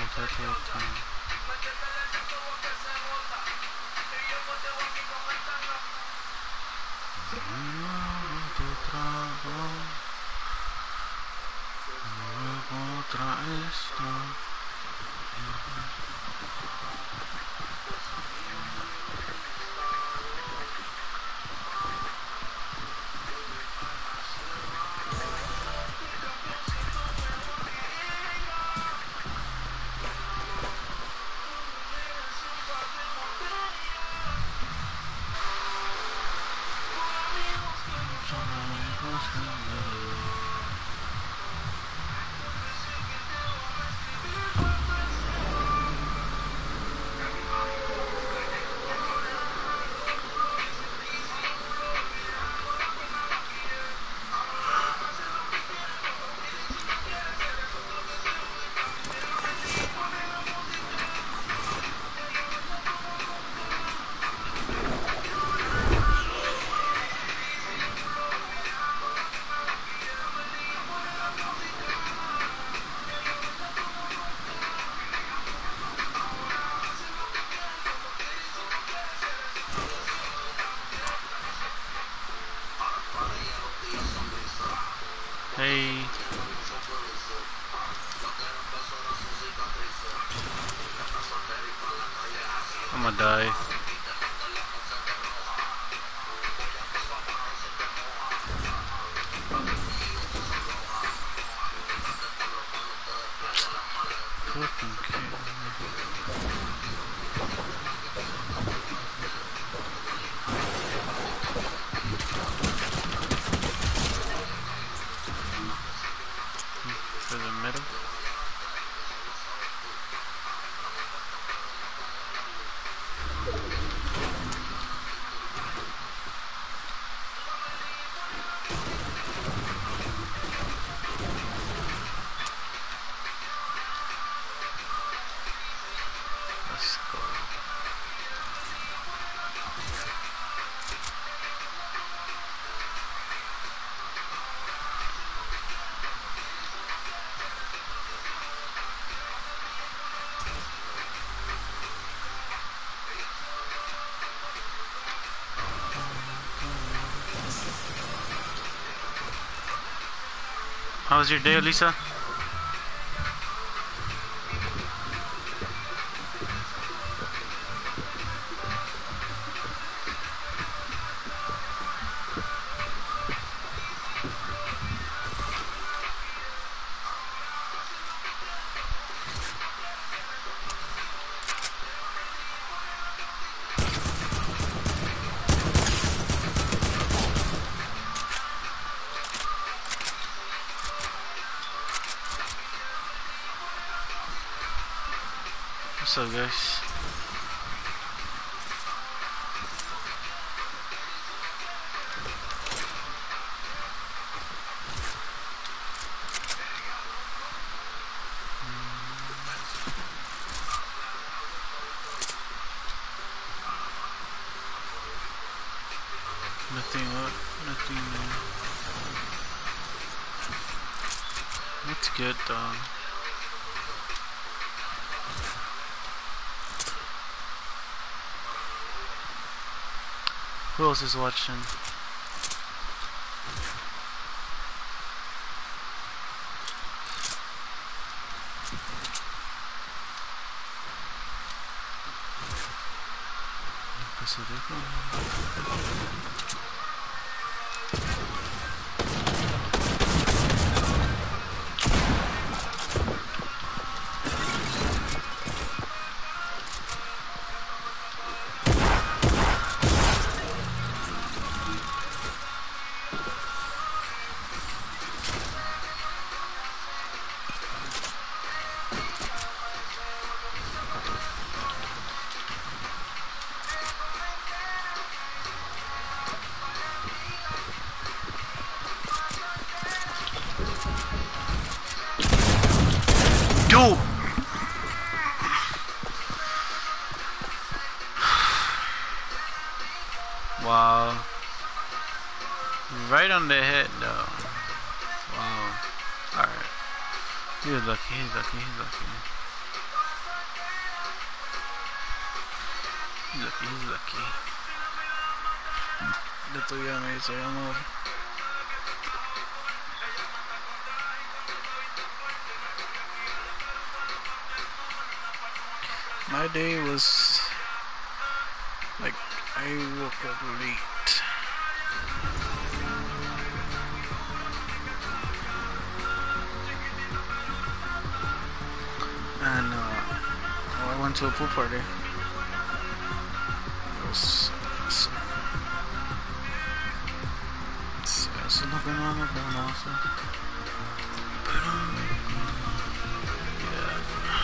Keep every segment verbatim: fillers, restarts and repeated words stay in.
Otra esto. Hey. I'm gonna die. Fucking kidding me. For the middle. Let's go. How was your day, Lisa? What's up, guys? Nothing up, nothing new. That's good, though. Who else is watching? Yo! Wow. Right on the head though. Wow. Alright. He was lucky, he's lucky, he's lucky. He's lucky, he's lucky. Le estoy a mí, soy amor. My day was like I woke up late. And uh, oh, I went to a pool party. It was awesome. Se hace lo que no me conoce. Pero yeah.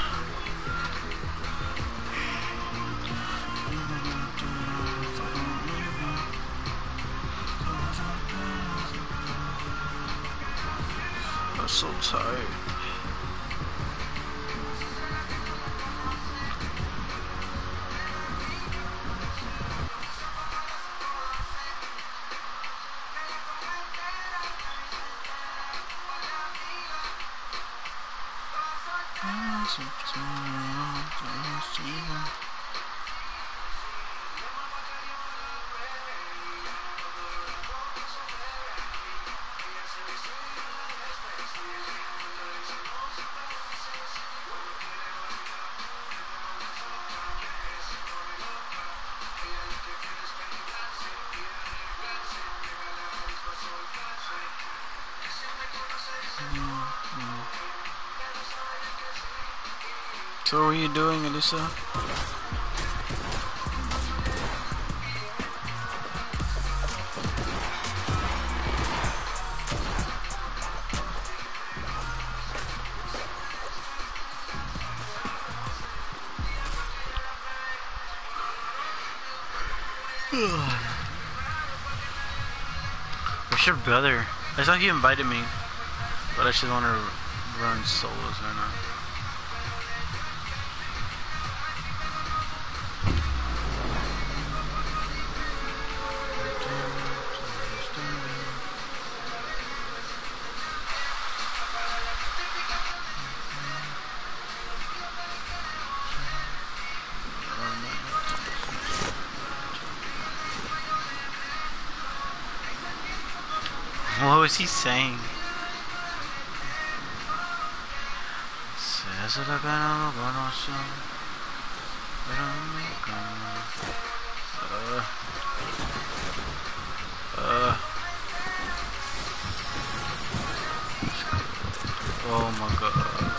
I'm so tired. So what were you doing, Elisa? Where's your brother? I thought he invited me, but I just want to run solos right now. What was he saying? Se hace lo que no lo conoce, pero me conoce. Uh, uh. Oh my god.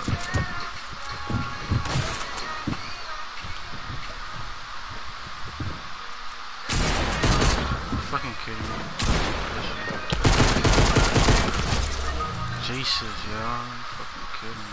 You're fucking kidding me. Jesus, yo, you're fucking kidding me.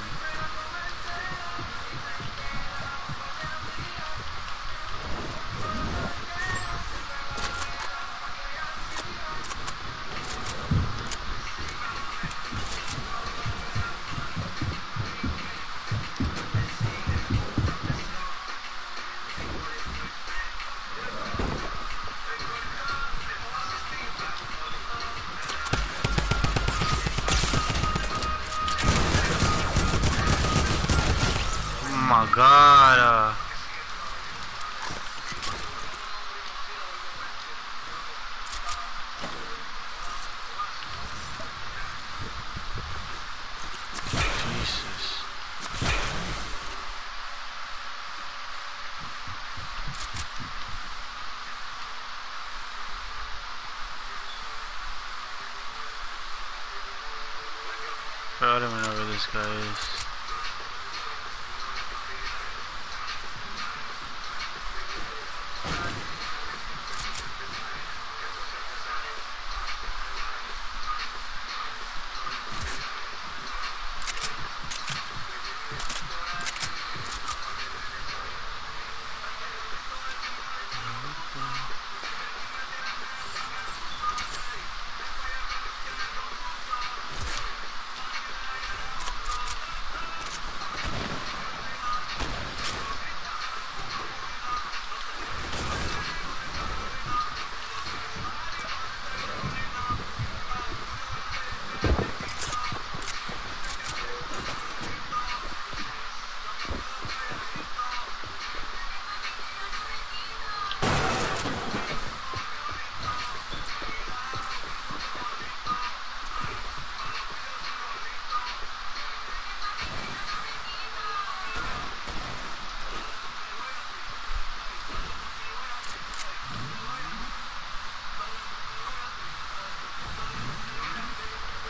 Oh my god. Uh, Jesus. Bro, I don't even know where this guy is.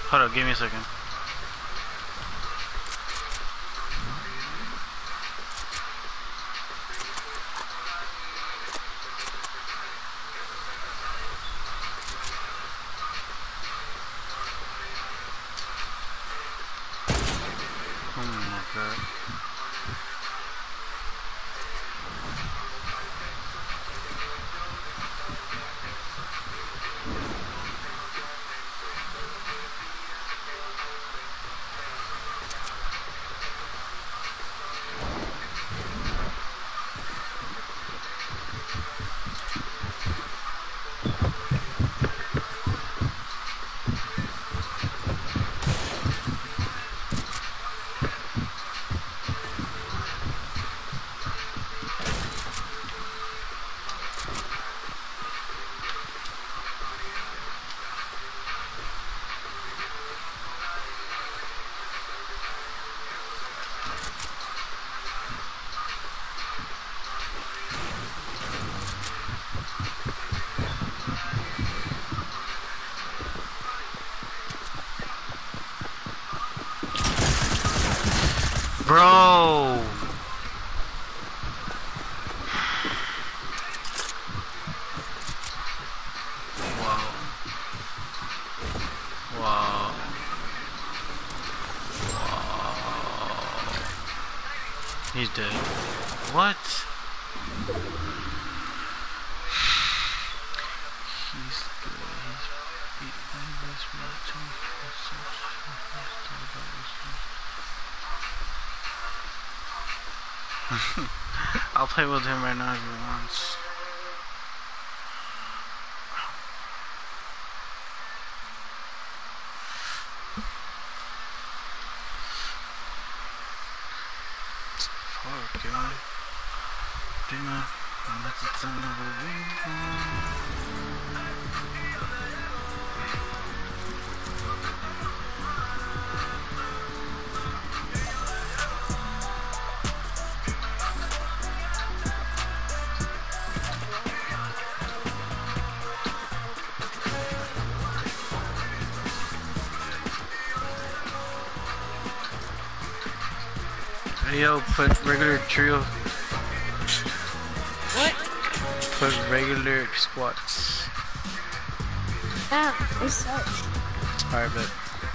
Hold up, give me a second. Oh my god. Bro! Wow. Wow. Wow. He's dead. What? He's good. He's beat by this one. I'll play with him right now if he wants. Fuck, yo. Damn, I'm not the son of a wing. Hey, yo, put regular trio. What? Put regular squats. Ah, it sucks. Alright, bet.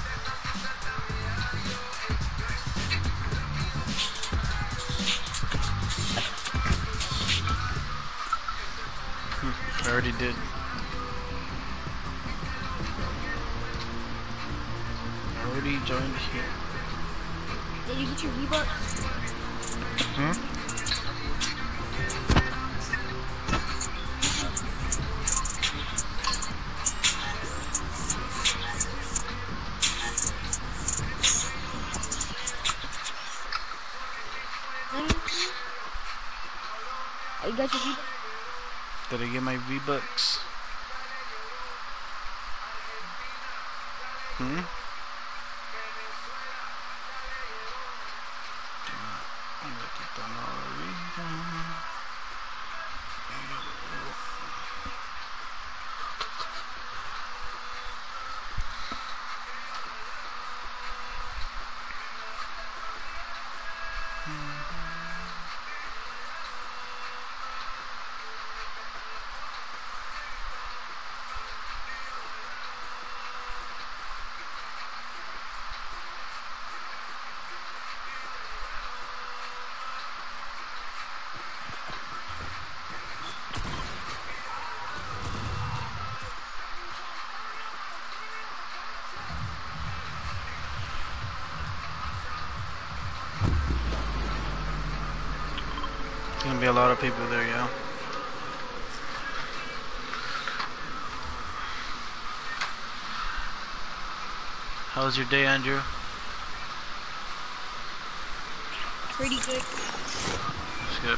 Hmm, I already did. I already joined here. Did you get your V-Bucks? Hmm? Oh, you got your V-Bucks? Did I get my V-Bucks? Hmm? There's gonna be a lot of people there, yeah. How was your day, Andrew? Pretty good. That's good.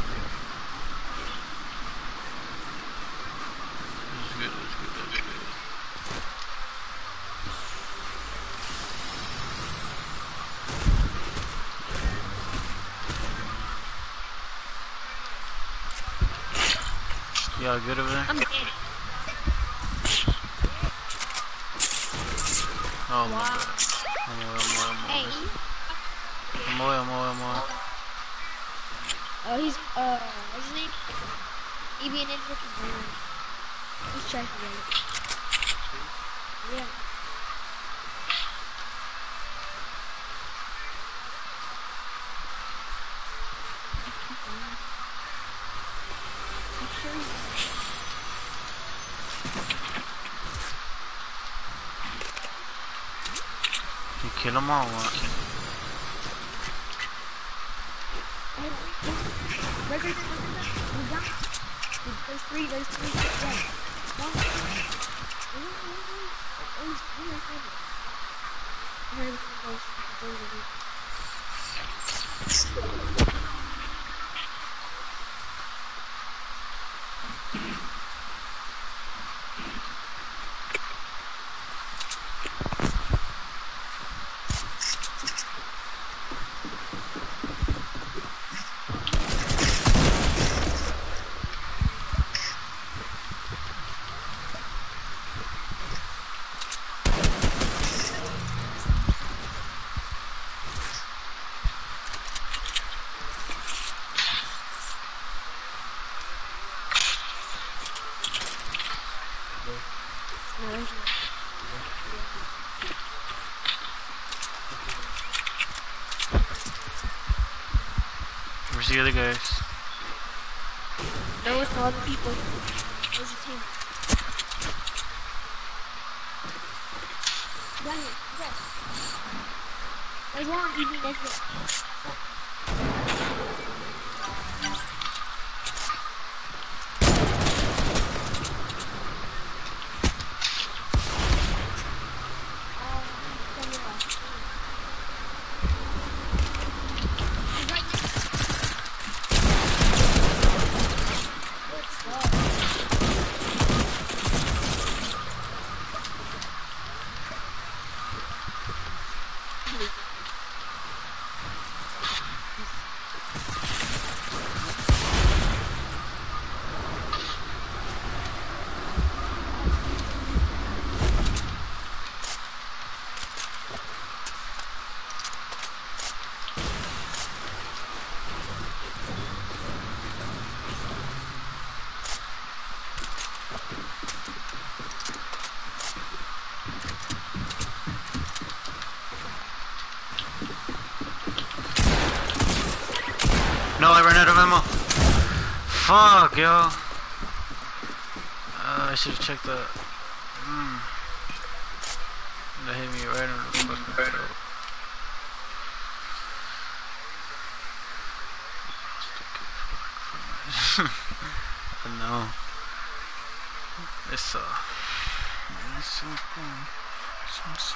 That's good, that's good, that's good. Y'all good over there? I'm dead. Oh my Wow. god. I'm away, I'm away, I'm Hey. away. I'm away, I'm away, I'm away. Oh, he's, uh, what's his name? E B N Ninja Blue. He's checking it. Yeah. I'm sure he's... You kill them all, what? Oh, right, right, right, right, right. Move down. There's three, there's three. Yeah. One. Oh, he's three right there. I heard him go. No, there's no. Where's the other guys? There was no other people. It was just him. Daniel, yes. There's one on E B Ninja. No, I ran out of ammo. Fuck, yo. Uh, I should have checked that. Mm. That hit me right in the fucking throat. But no. It's uh. It's so cool. So so.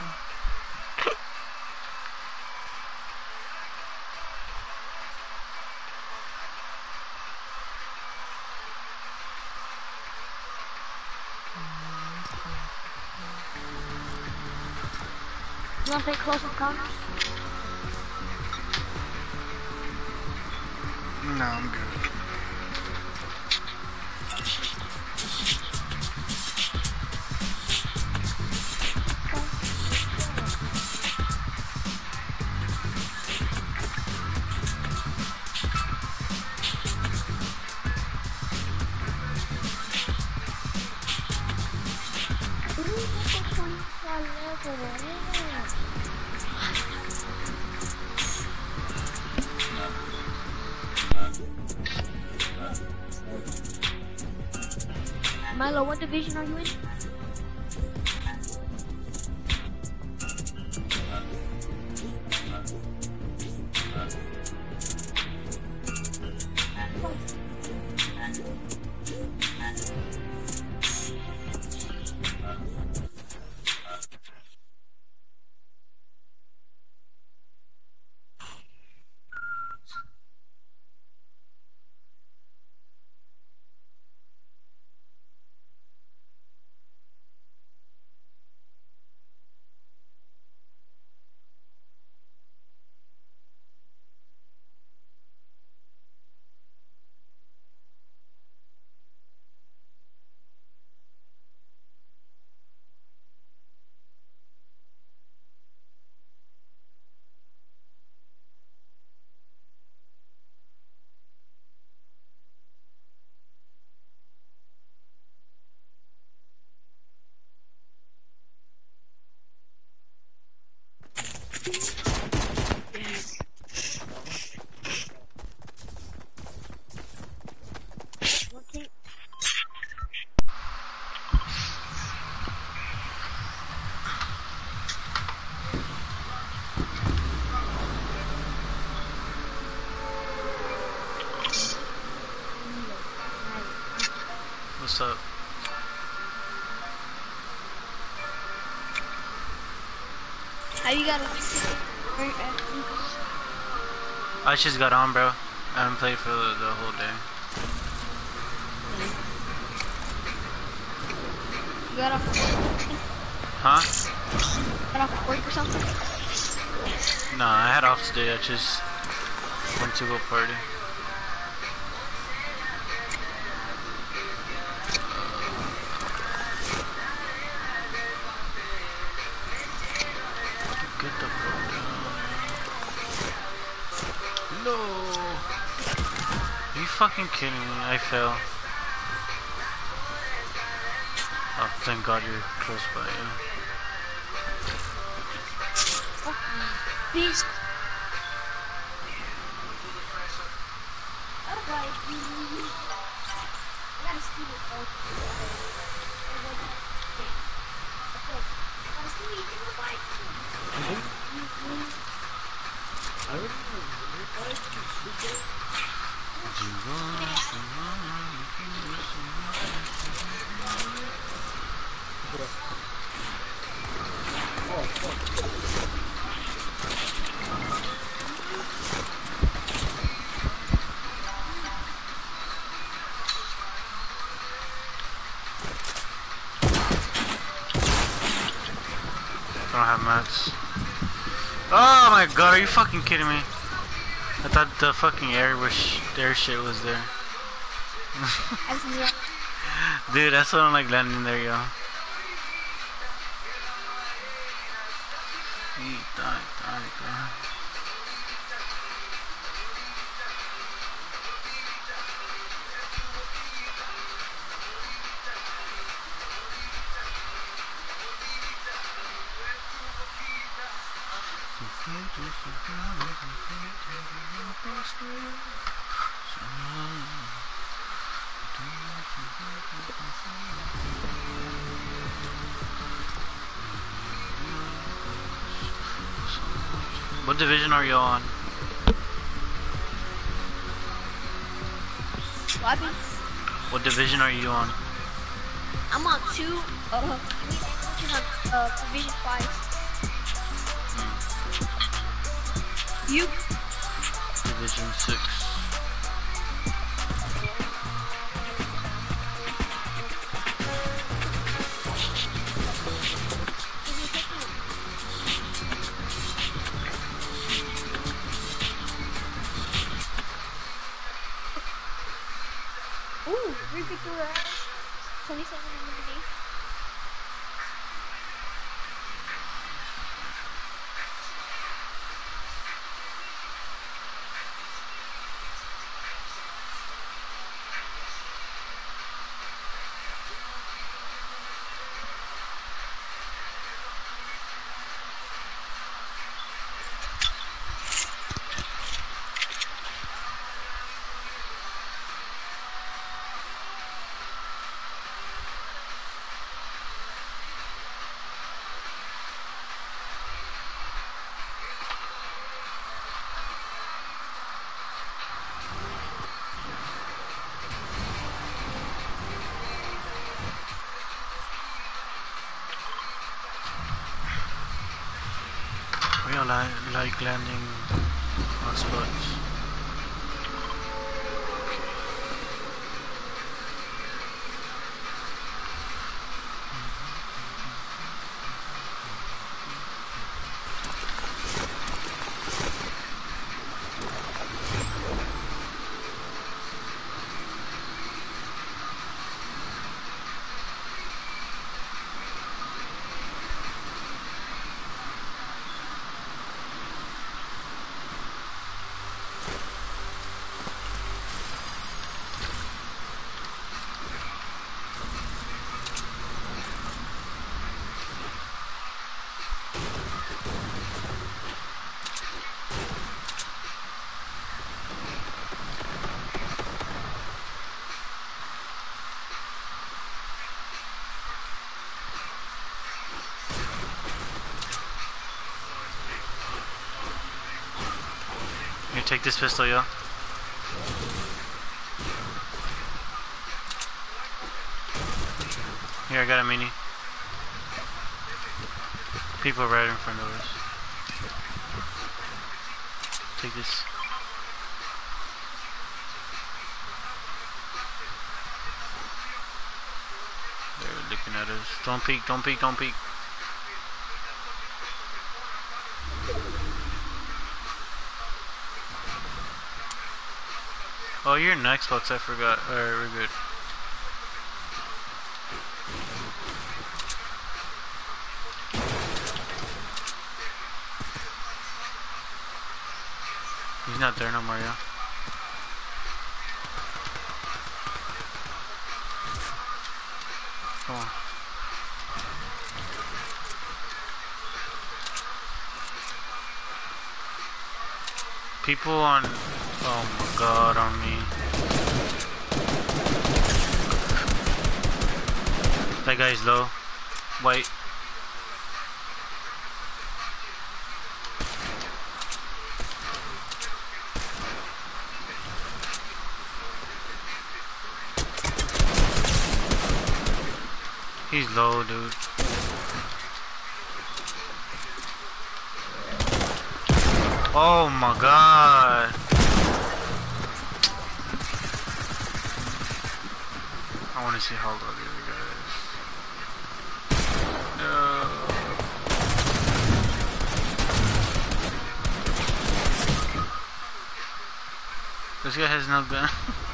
You want to play Close Encounters? No, I'm good. Milo, what division are you in? what's up? How you got a win ticket? Or, uh, I just got on, bro. I haven't played for the, the whole day. you got off work? Huh? Got off work or something? Nah, I had off today. I just went to go party. Get the fuck down. No. Are you fucking kidding me? I fell. Oh, thank God you're close by, yeah. Beast. Alright, we I gotta steal it though. Okay. Gotta steal it, you can fight. I don't Oh, fuck. I don't have mats. Oh my God, are you fucking kidding me? I thought the fucking air was sh air shit was there. Dude, that's what I'm like landing there, yo. Eat, die, die, die. What division are you on? What? What division are you on? I'm on two. Uh, I mean, I'm on uh, Division Five. You? Division six. Ooh, three victory rounds, twenty-seven elimination. We all li like landing on spots. You take this pistol, yo. Here, I got a mini. People right in front of us. Take this. They're looking at us. Don't peek, don't peek, don't peek. Oh, you're in Xbox, I forgot. Alright, we're good. He's not there no more, yeah. Come on. People on... Oh my god, on me. That guy's low. White. He's low, dude. Oh my god. I want to see how low the other guy is. No. This guy has no gun.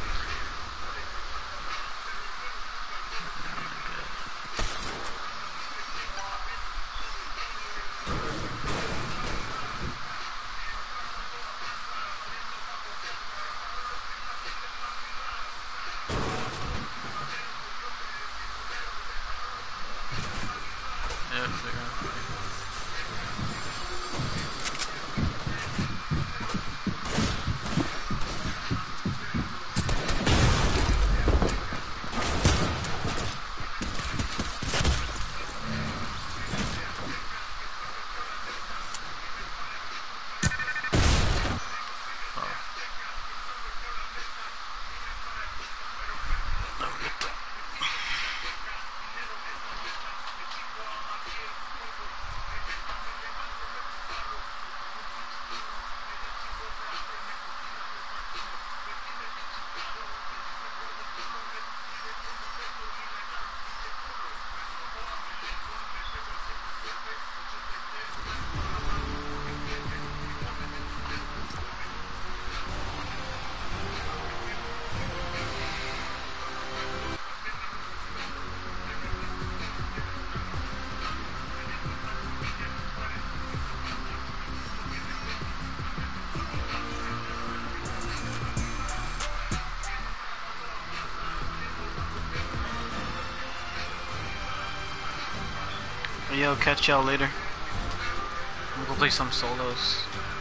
Yo, catch y'all later. I'm gonna play some solos.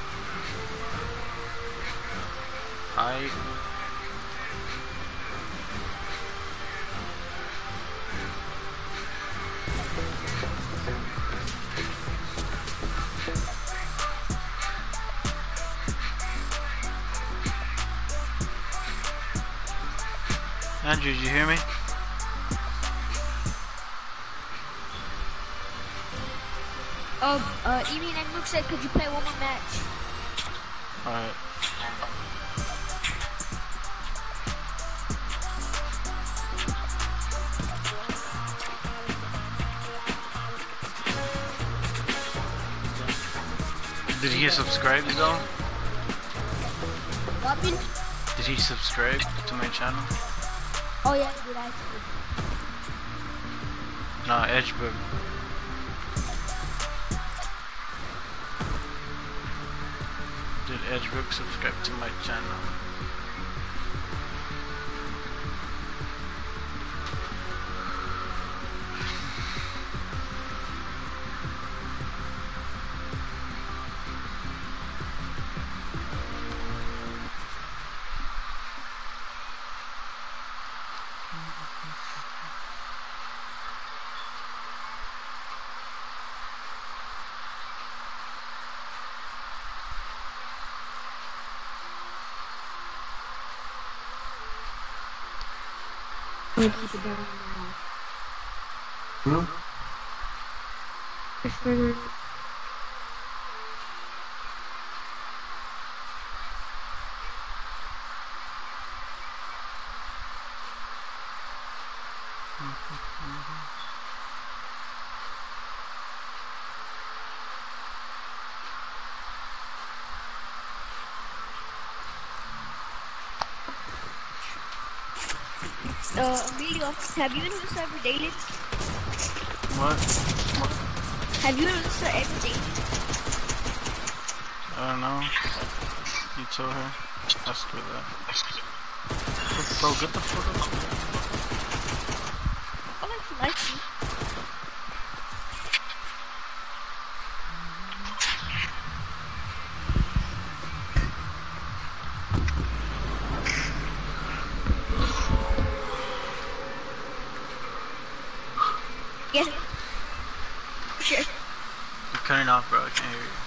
Hi. Andrew, did you hear me? Um, uh, Emi and Mook said, could you play one more match? Alright. Did he subscribe though? What, mean? Did he subscribe to my channel? Oh yeah, did I? No, Edgebrook. Did Edgebrook subscribe to my channel? I'm gonna keep it down now. Hmm? Prefer. Uh, Emilio, have you noticed every daily? What? Have you noticed every daily? I don't know. You told her. Ask her that. Bro, get the fuck up. I like she likes you. Yes. Sure. You're cutting off, bro. I can't hear you.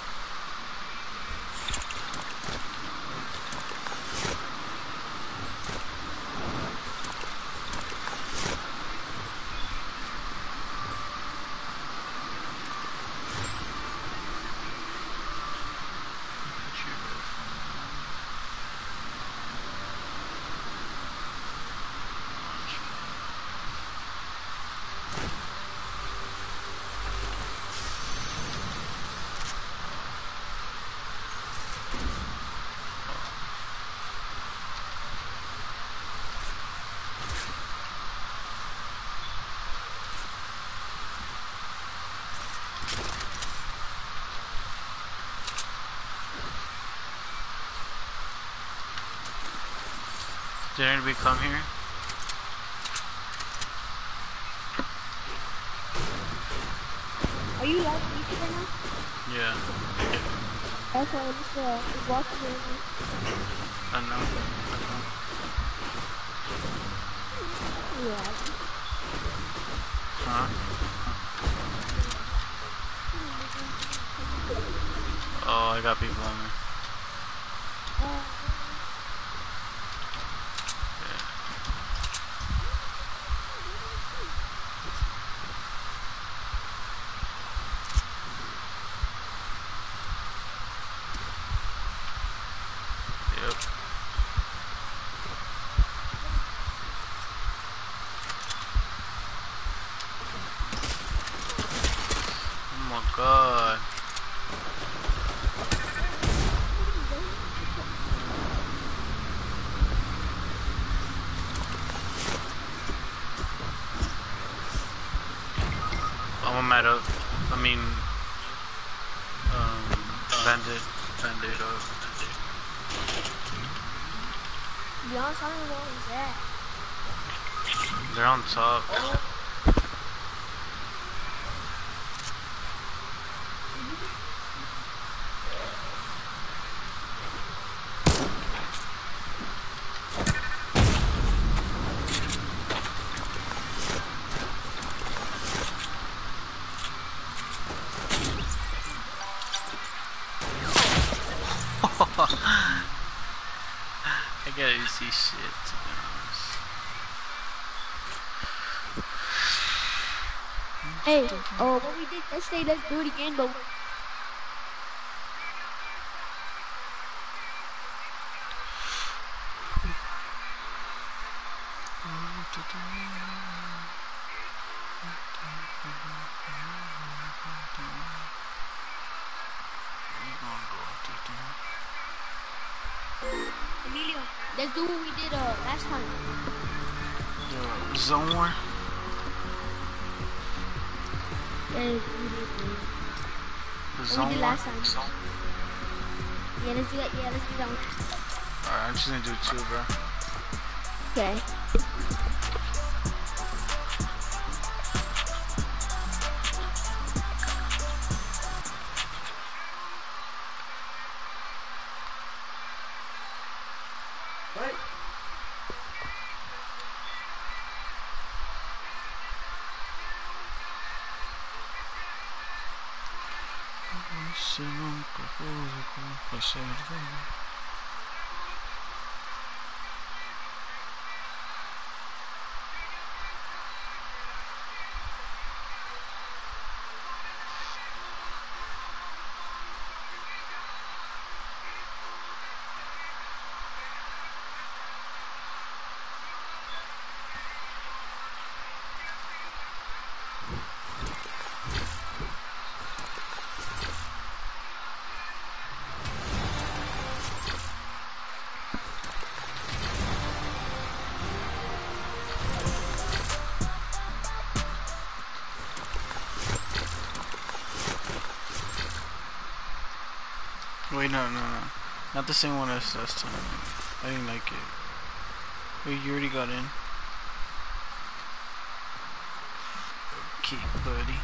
Did anybody come here? Are you live on YouTube right now? Yeah. That's why I just uh, was watching it. I know. Yeah. Huh? Oh, I got people on me. Uh, Yep. Oh my god. I'm mad up. I mean, um, bandit, bandit up. to be honest, I don't know where he's at. They're on top. I gotta see shit, to be honest. Hey, oh, what we did yesterday, let's do it again, but Emilio, let's do what we did uh last time. The zone war? Yeah, we did, The what zone we did war? last time. Yeah, let's do that. Yeah, let's do that one. Alright, I'm just gonna do two, bro. Okay. Right? Se nunca pude complacer. Wait, no, no, no. Not the same one as last time. I didn't like it. Wait, you already got in. Okay, buddy.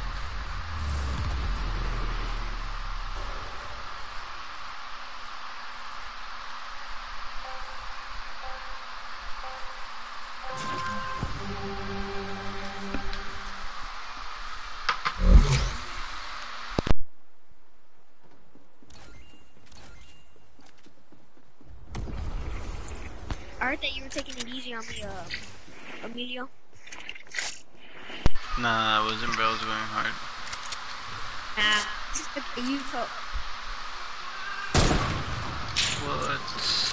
I heard that you were taking it easy on me, uh, Emilio. Nah, I wasn't, bro. I was going hard. Nah, just the you felt. What?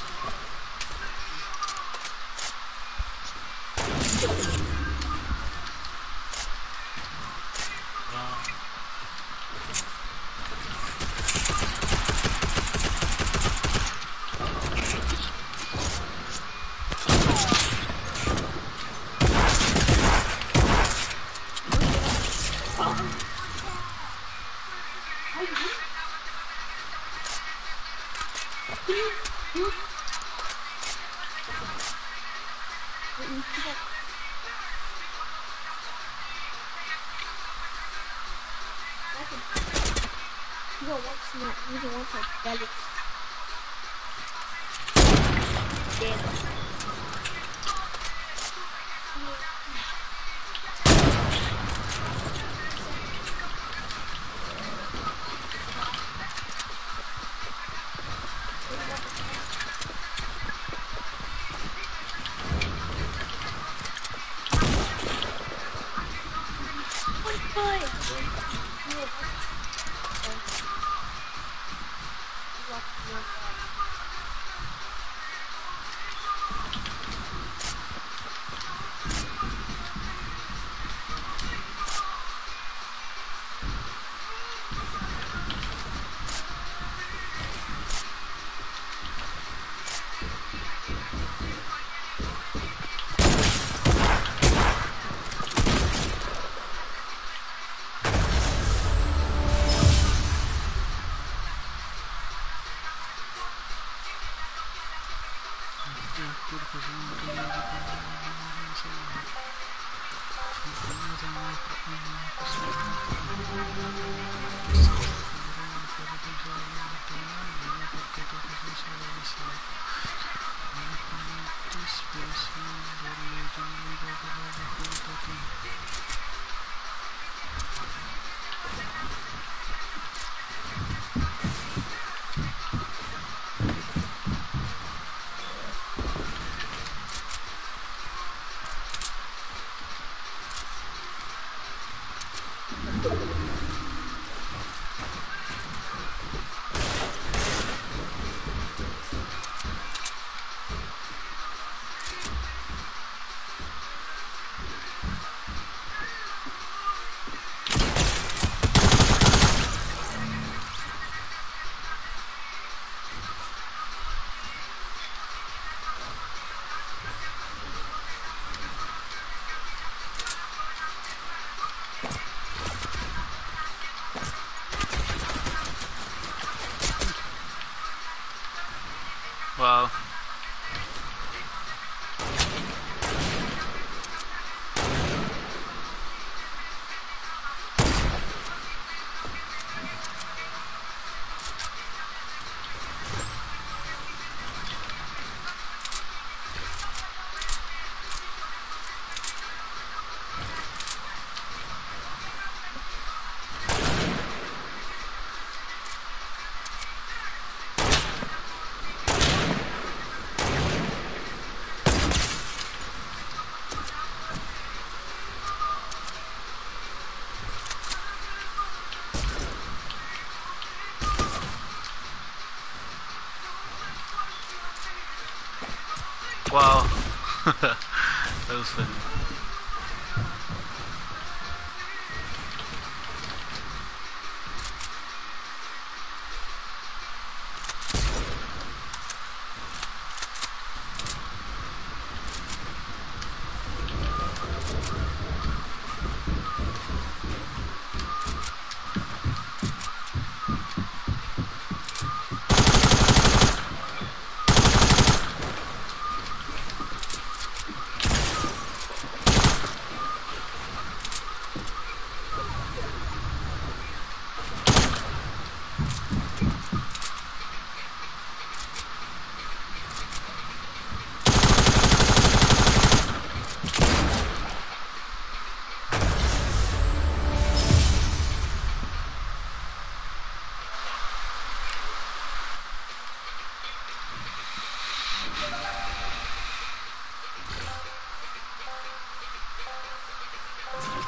You don't want to not you don't want to Felix. Damn. Wow. Wow. That was funny.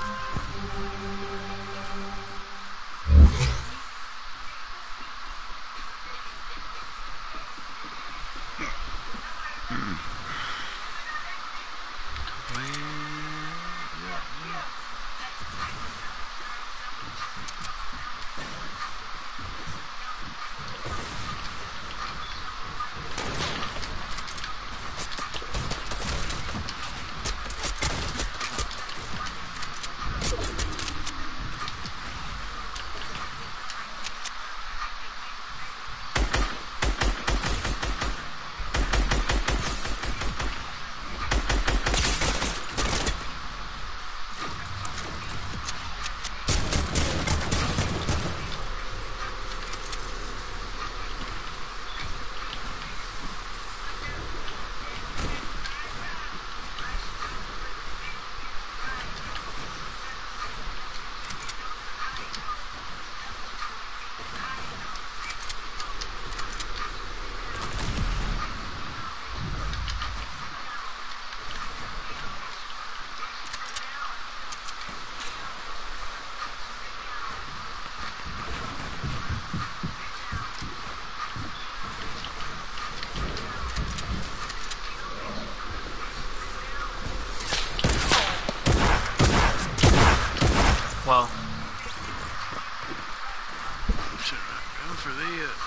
Wow. Should have gone for the. Uh,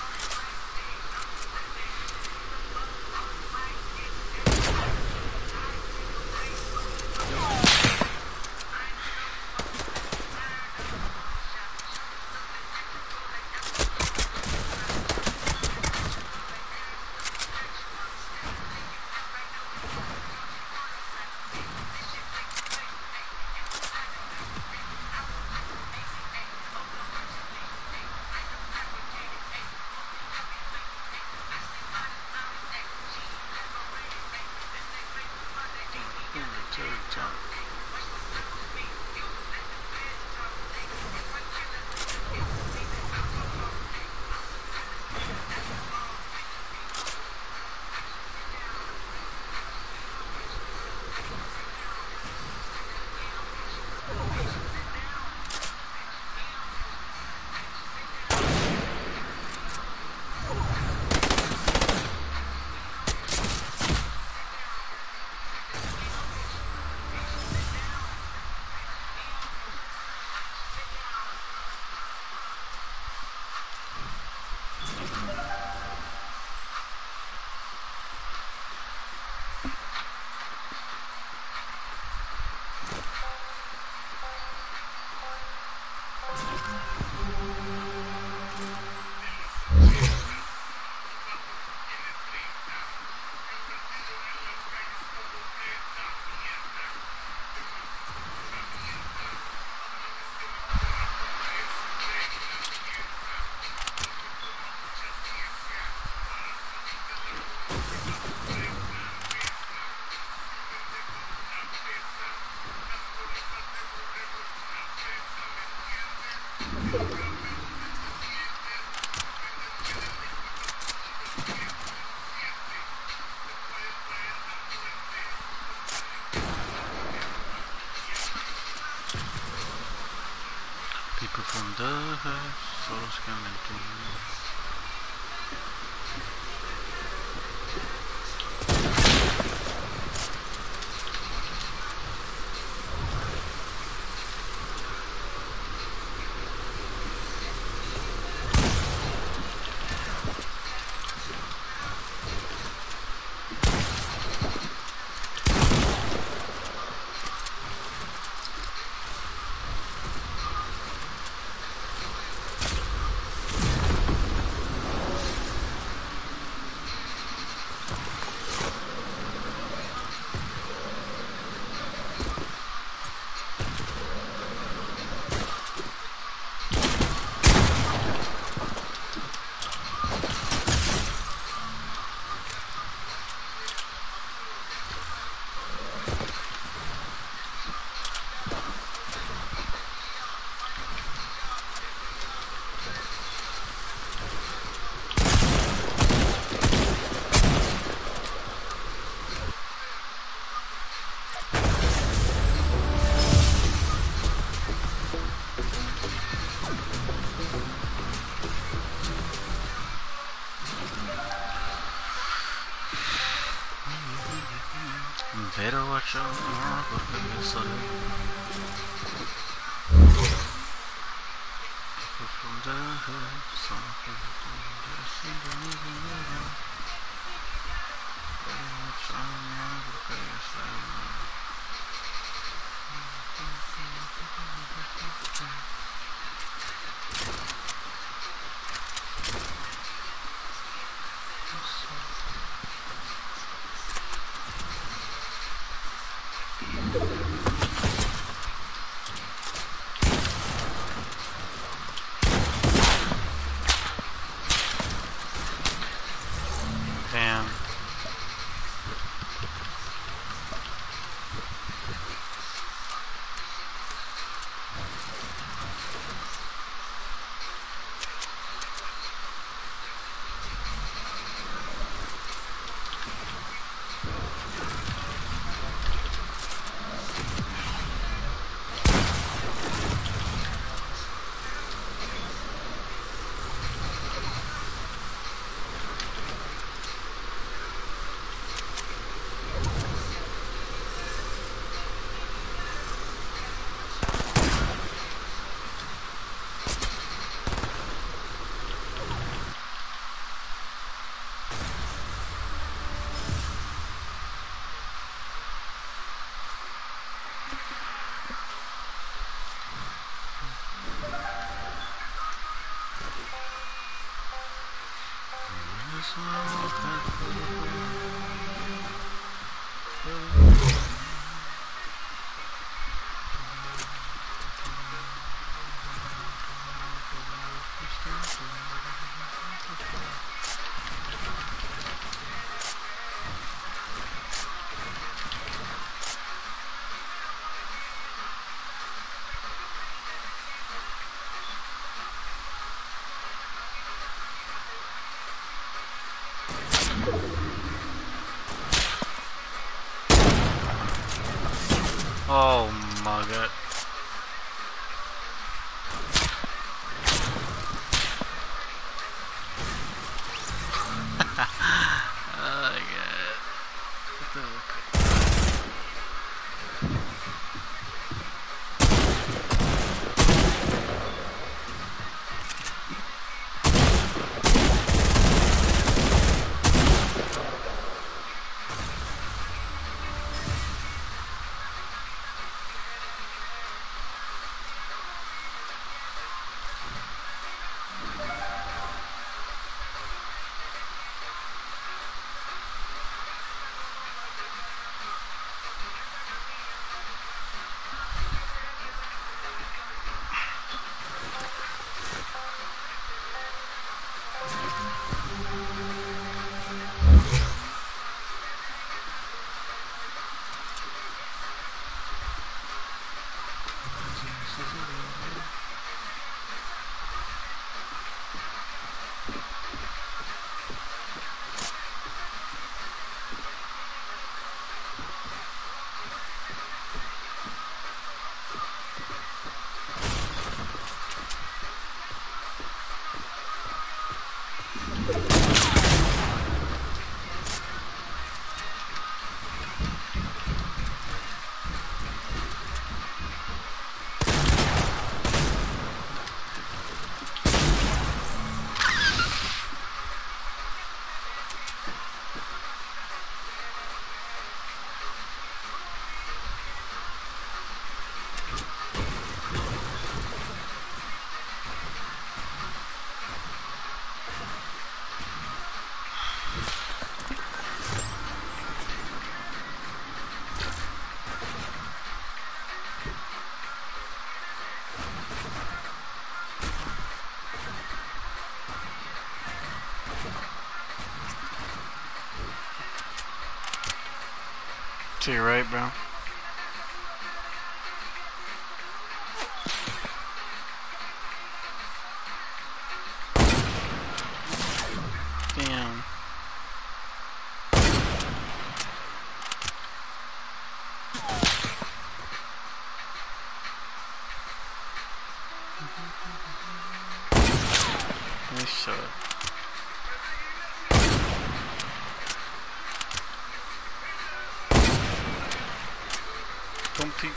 to the top. People from the house, souls coming through. Pero watch out, porque me sale from the hood, something just in the middle. Better watch out, porque me sale. Damn. Oh my god. Oh my god. What the fuck? To your right, bro. Damn. Nice shot. Don't peek.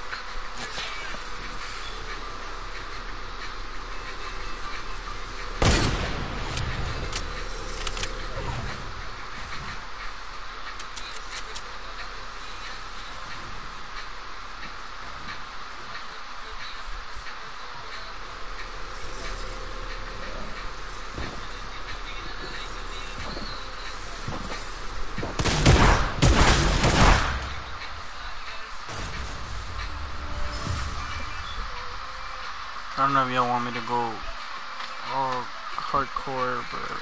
I don't know if y'all want me to go all hardcore, but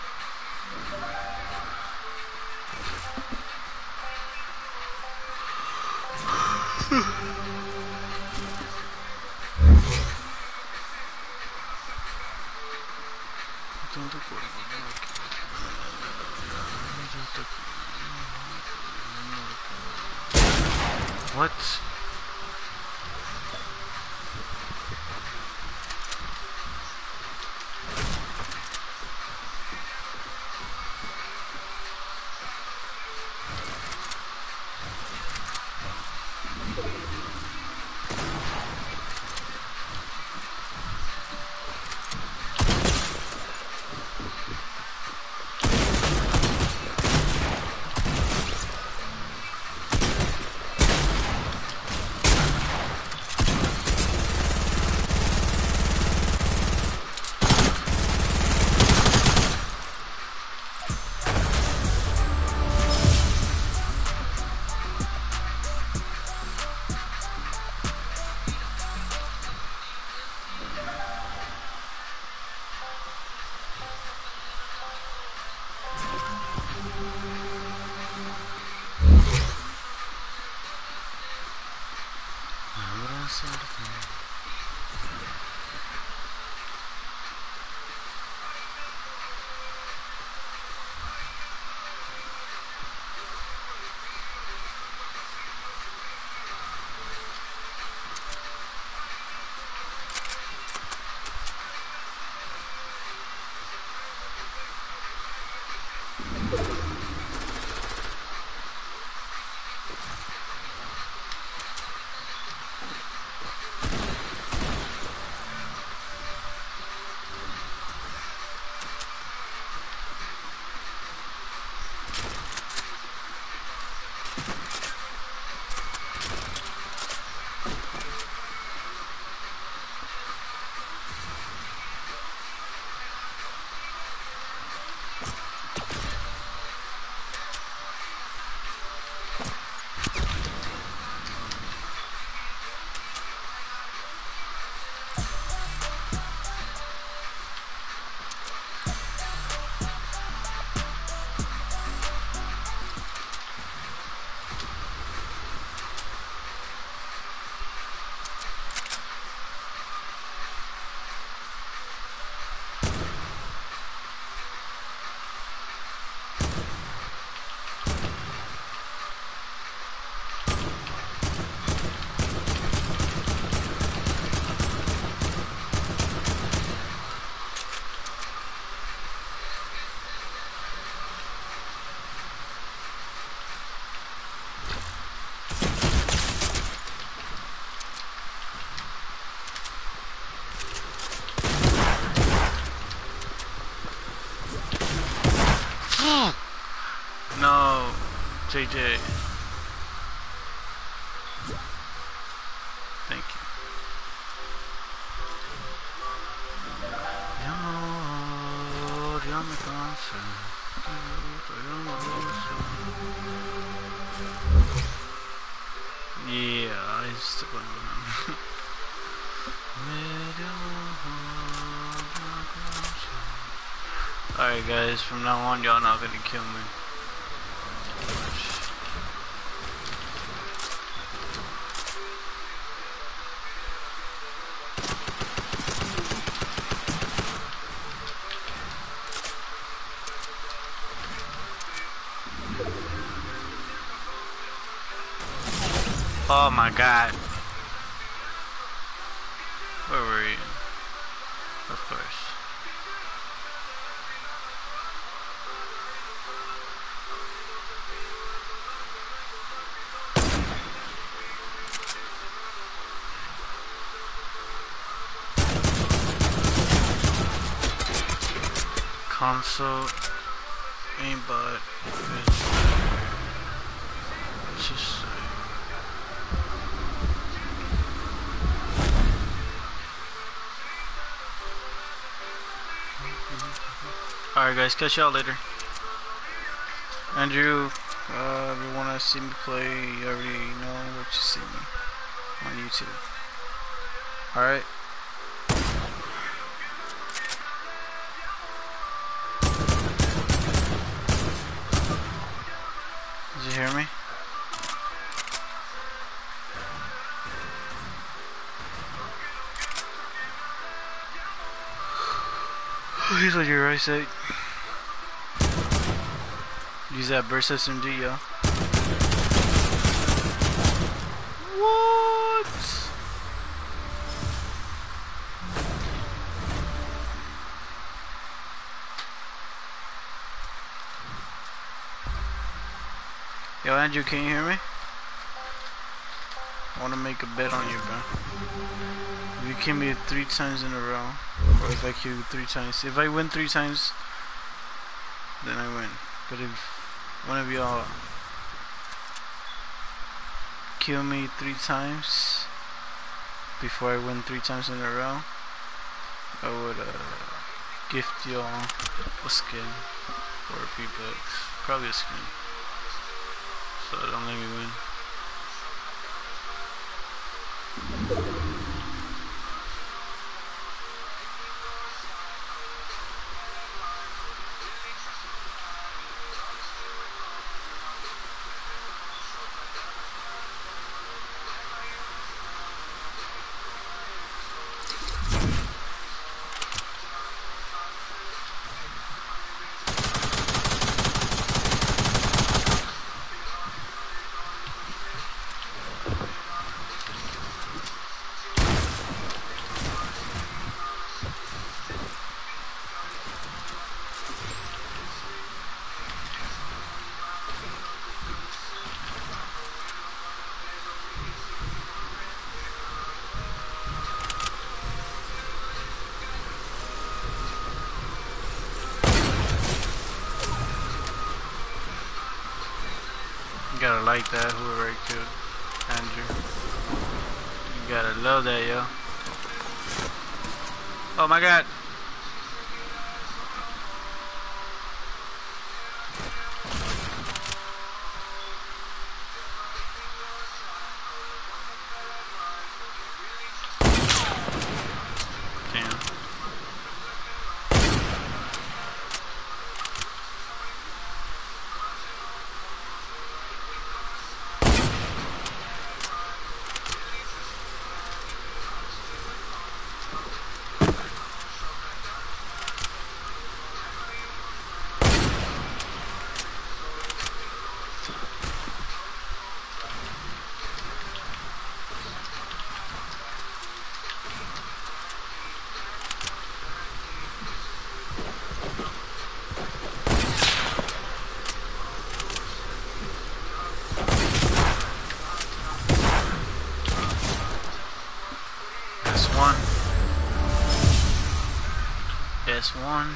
what? No, J J. Thank you. Amor, ya me cansa. Yeah, I still want him. Alright guys, from now on y'all not gonna kill me. Oh my god. Where were you? Of course. console, aimbot. Let's just say. Alright guys, catch y'all later. Andrew, uh, if you wanna see me play, you already know what you see me on YouTube. Alright. Did you hear me? He's on your right side. Use that burst S M G, yo. What? Yo, Andrew, can you hear me? I want to make a bet on you, bro. If you kill me three times in a row, or if I kill you three times, if I win three times, then I win. But if one of y'all kill me three times before I win three times in a row, I would uh, gift y'all a skin for a few bucks. Probably a skin. So don't let me win. You gotta like that, whoever I killed. Andrew. You gotta love that, yo. Oh my god. Damn. One. S one.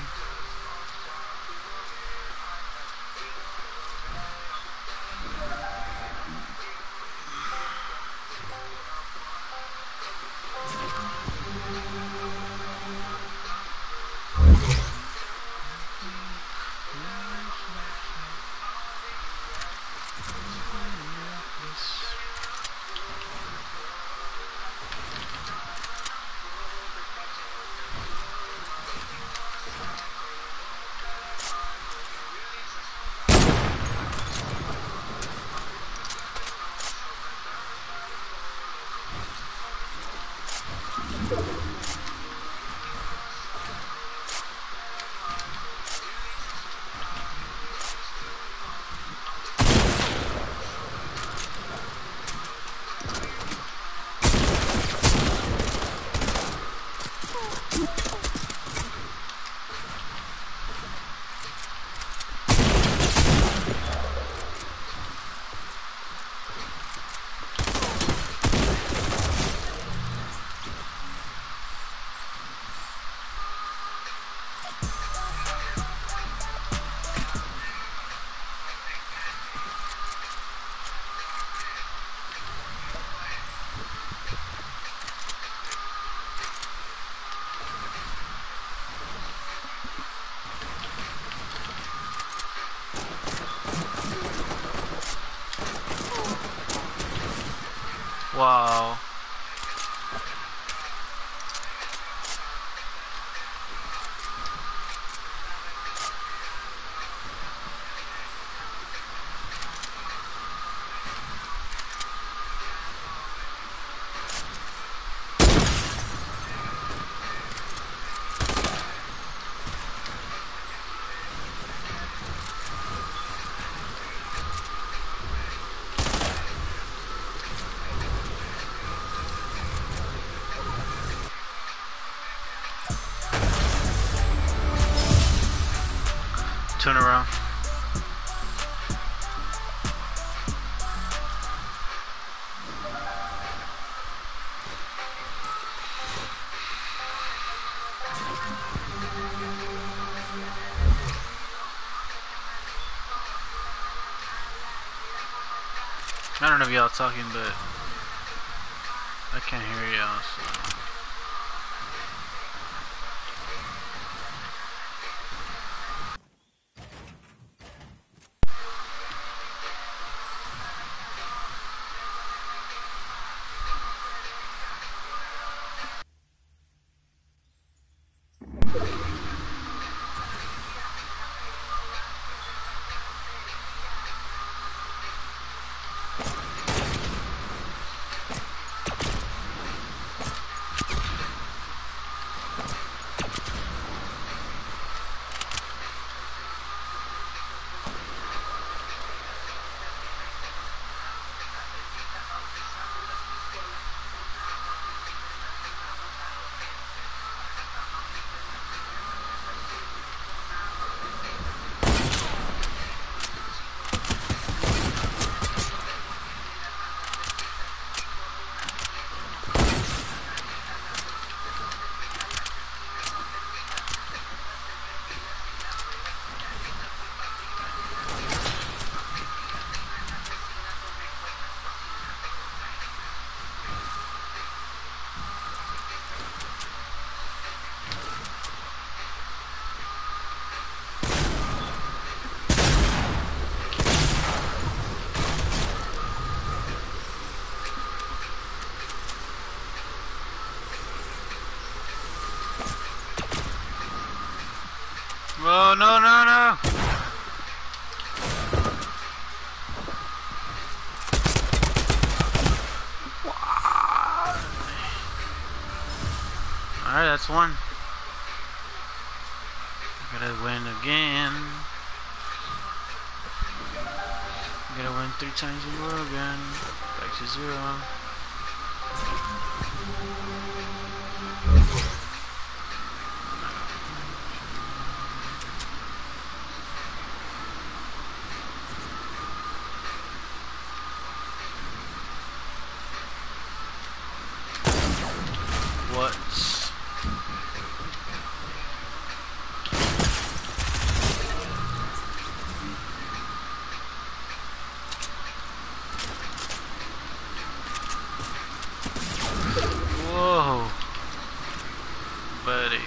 Wow. Turn around. I don't know if y'all talking, but I can't hear y'all, so. Oh, no, no, no! Alright, that's one. Gotta win again. Gotta win three times in a row again. Back to zero. What? Whoa, buddy.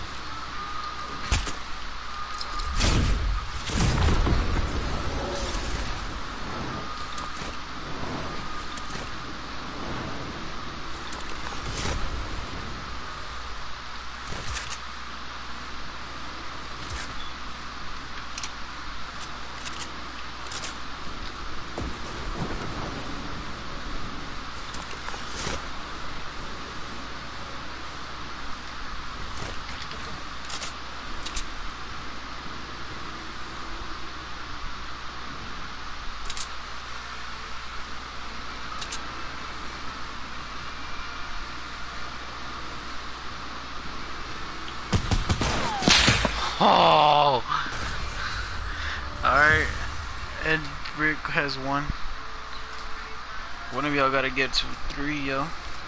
Oh! Alright. Ed Brick has one. One of y'all gotta get to three, yo.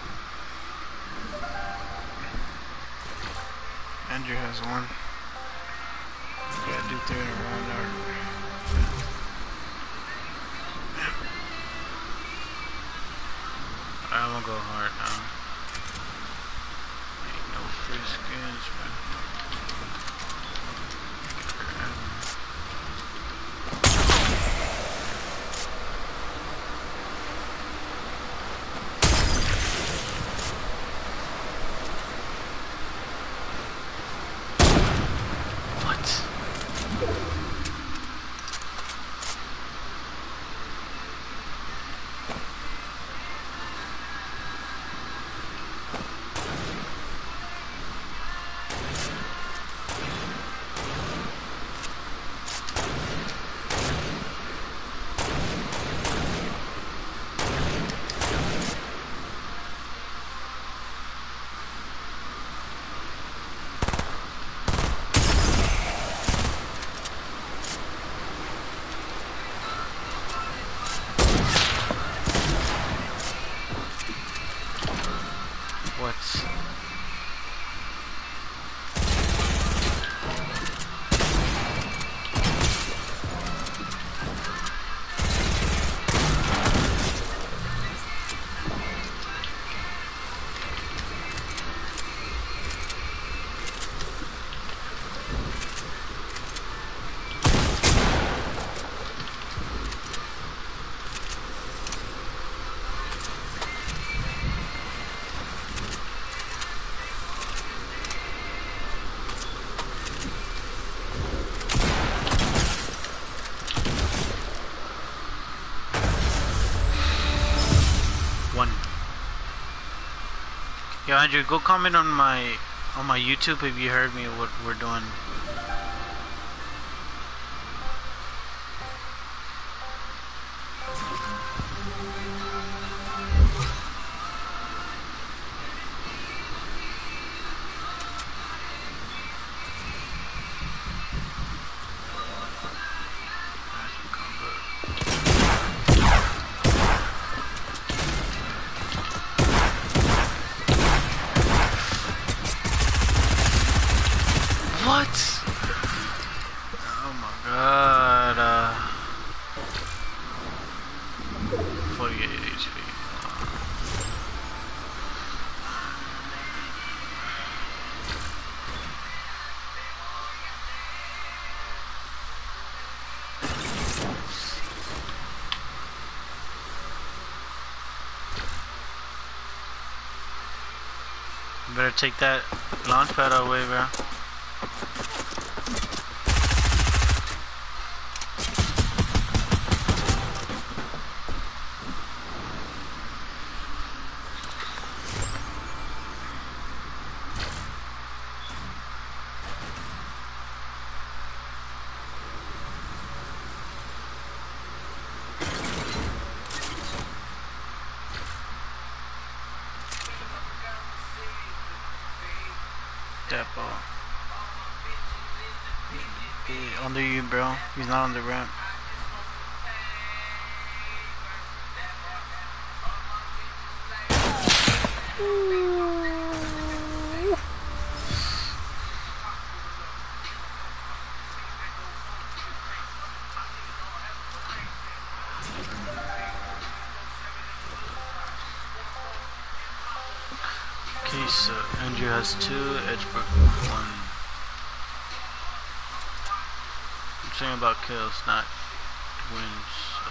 Andrew has one. Gotta do three in a row there. I'm gonna go hard now. Ain't no free skins, man. Yo, Andrew, go comment on my on my YouTube if you heard me what we're doing. What? Oh my god. Uh, forty-eight H P. Better take that launch pad away, bro. Depot. Yeah, under you, bro. He's not on the ramp. Okay, so Andrew has two, Edgebrook one. I'm saying about kills, not wins. So.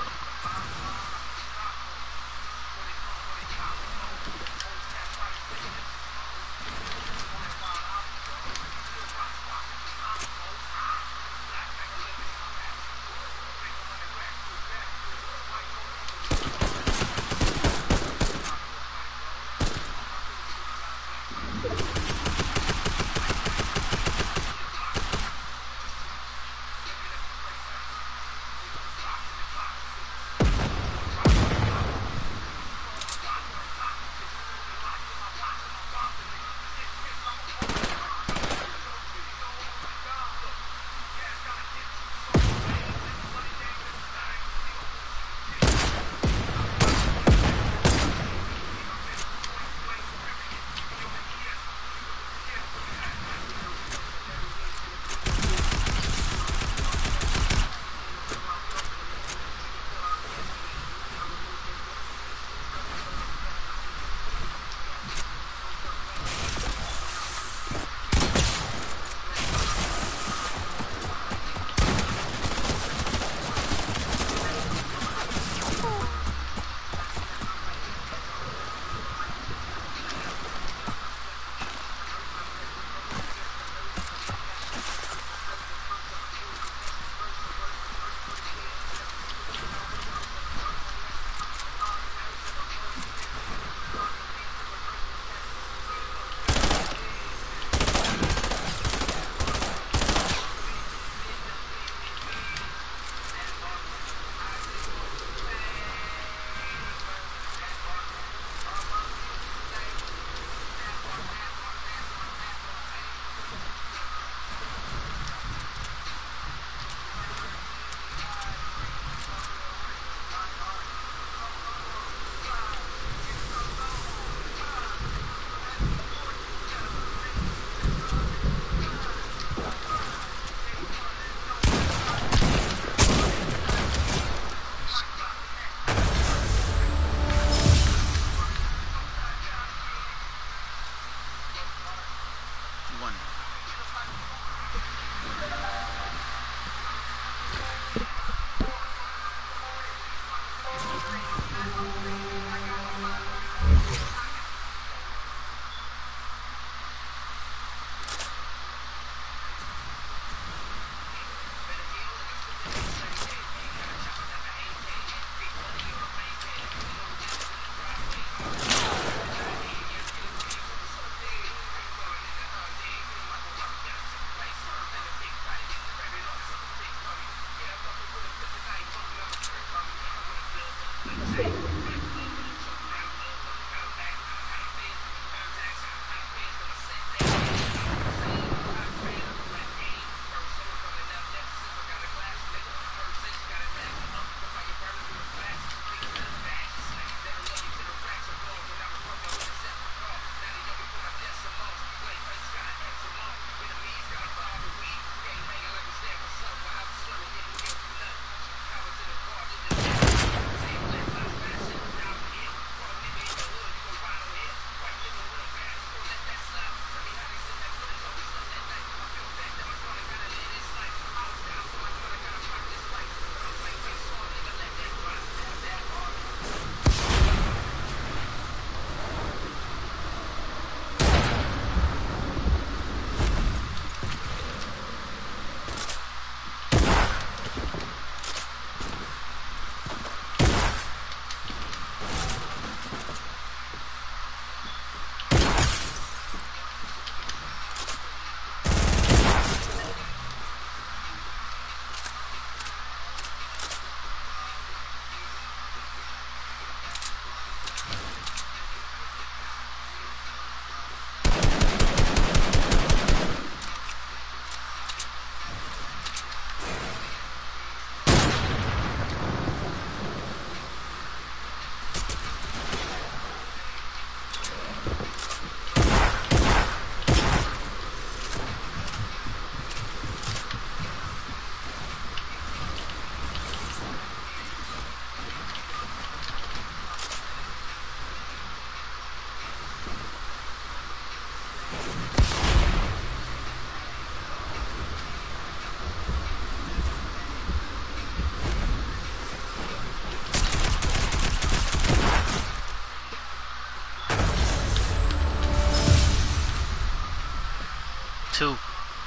two.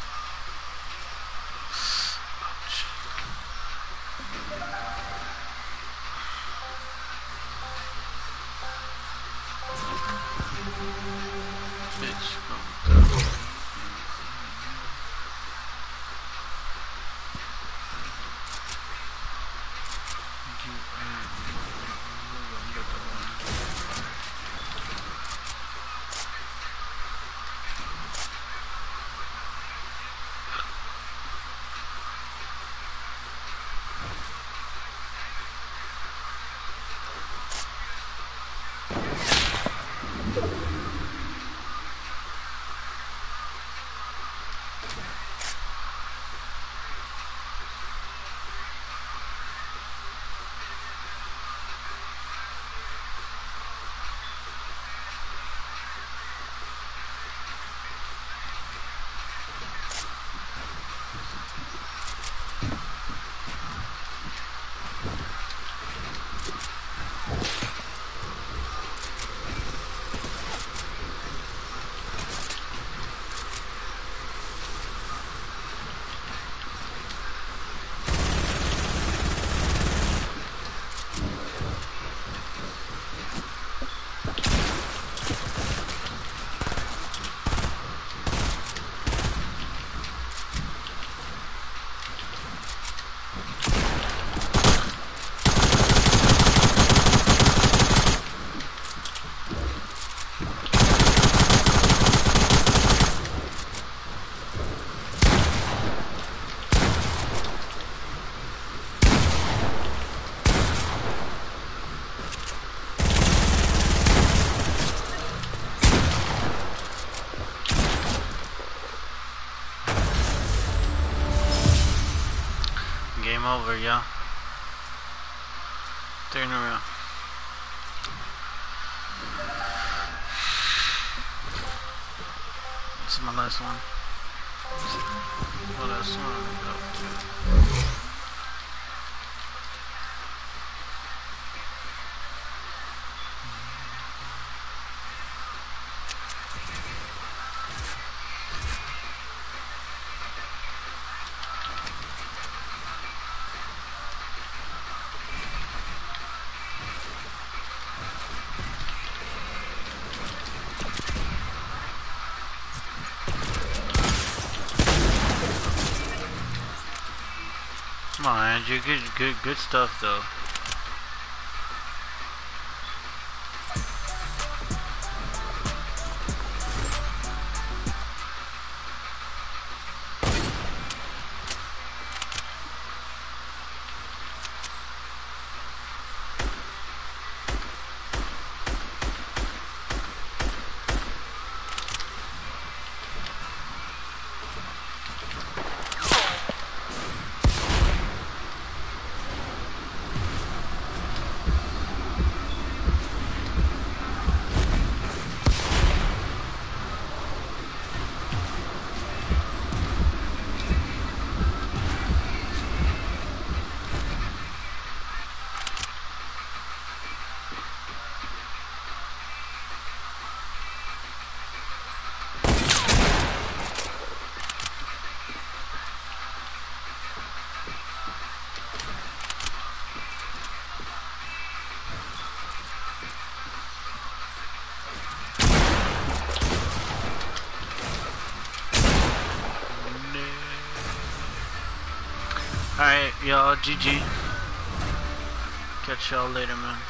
Bitch, calm down. You ain't under the one. Game over, yeah. Turn around. This is my last one. My last one. Go. Come on, Andrew. Good, good, good stuff, though. Alright, y'all, G G. Catch y'all later, man.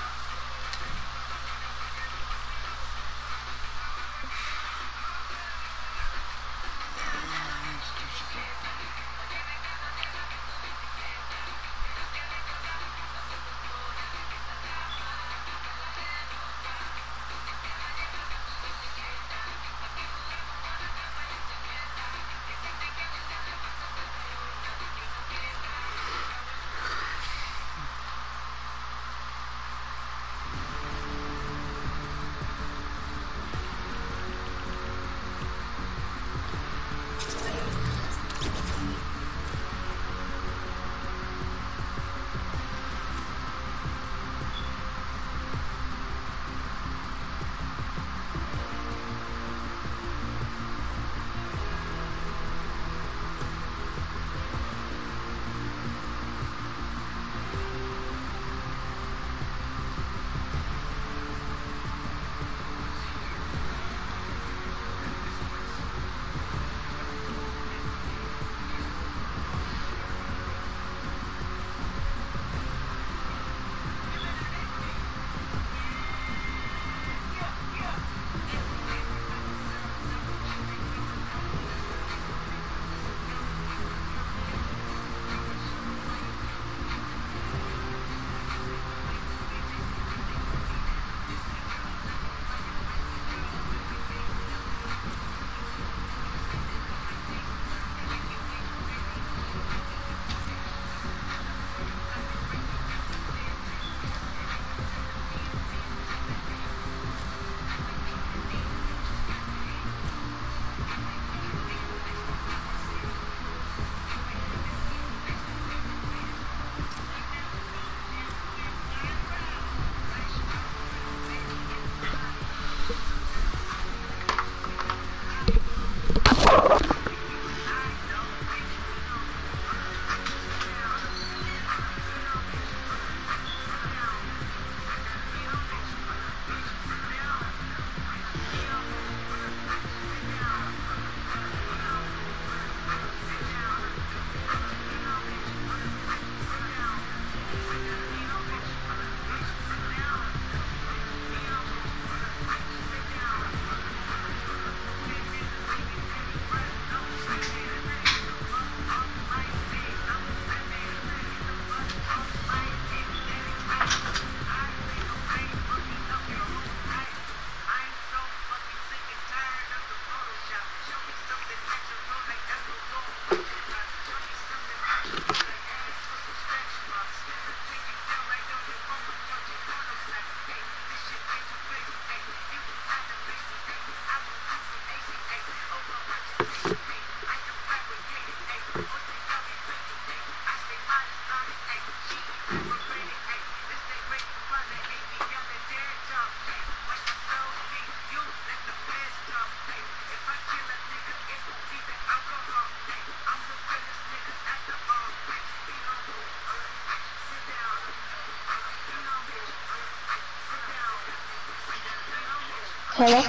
Hello?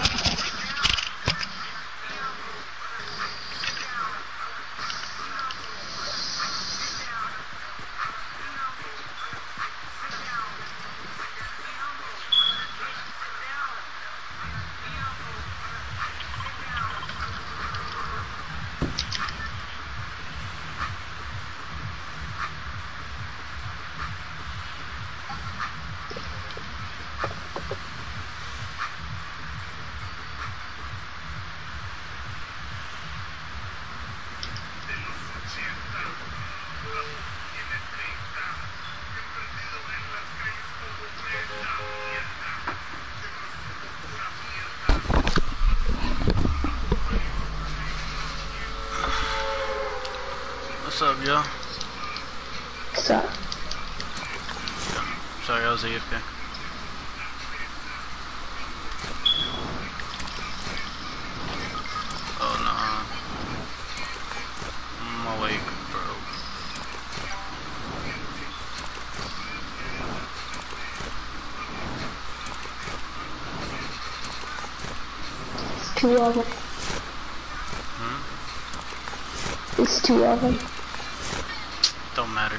What's up, yo? What's up? Sorry, I was A F K. Oh no. I'm awake, bro. It's two of them. Hmm? It's two of them. Don't matter.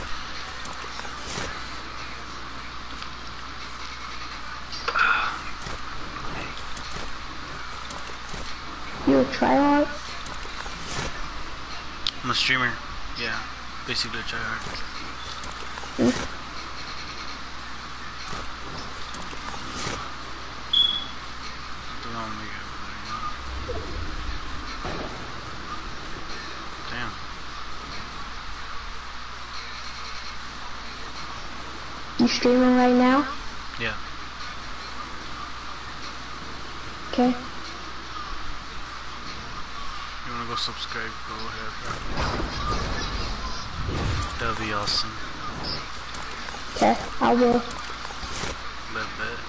You a tryhard? I'm a streamer. Yeah. Basically a tryhard. Mm. Don't make it really, Damn. You streaming right now? Yeah. Okay. You wanna go subscribe? Go ahead, bro. That'll be awesome. Okay, I will. Bet, bet.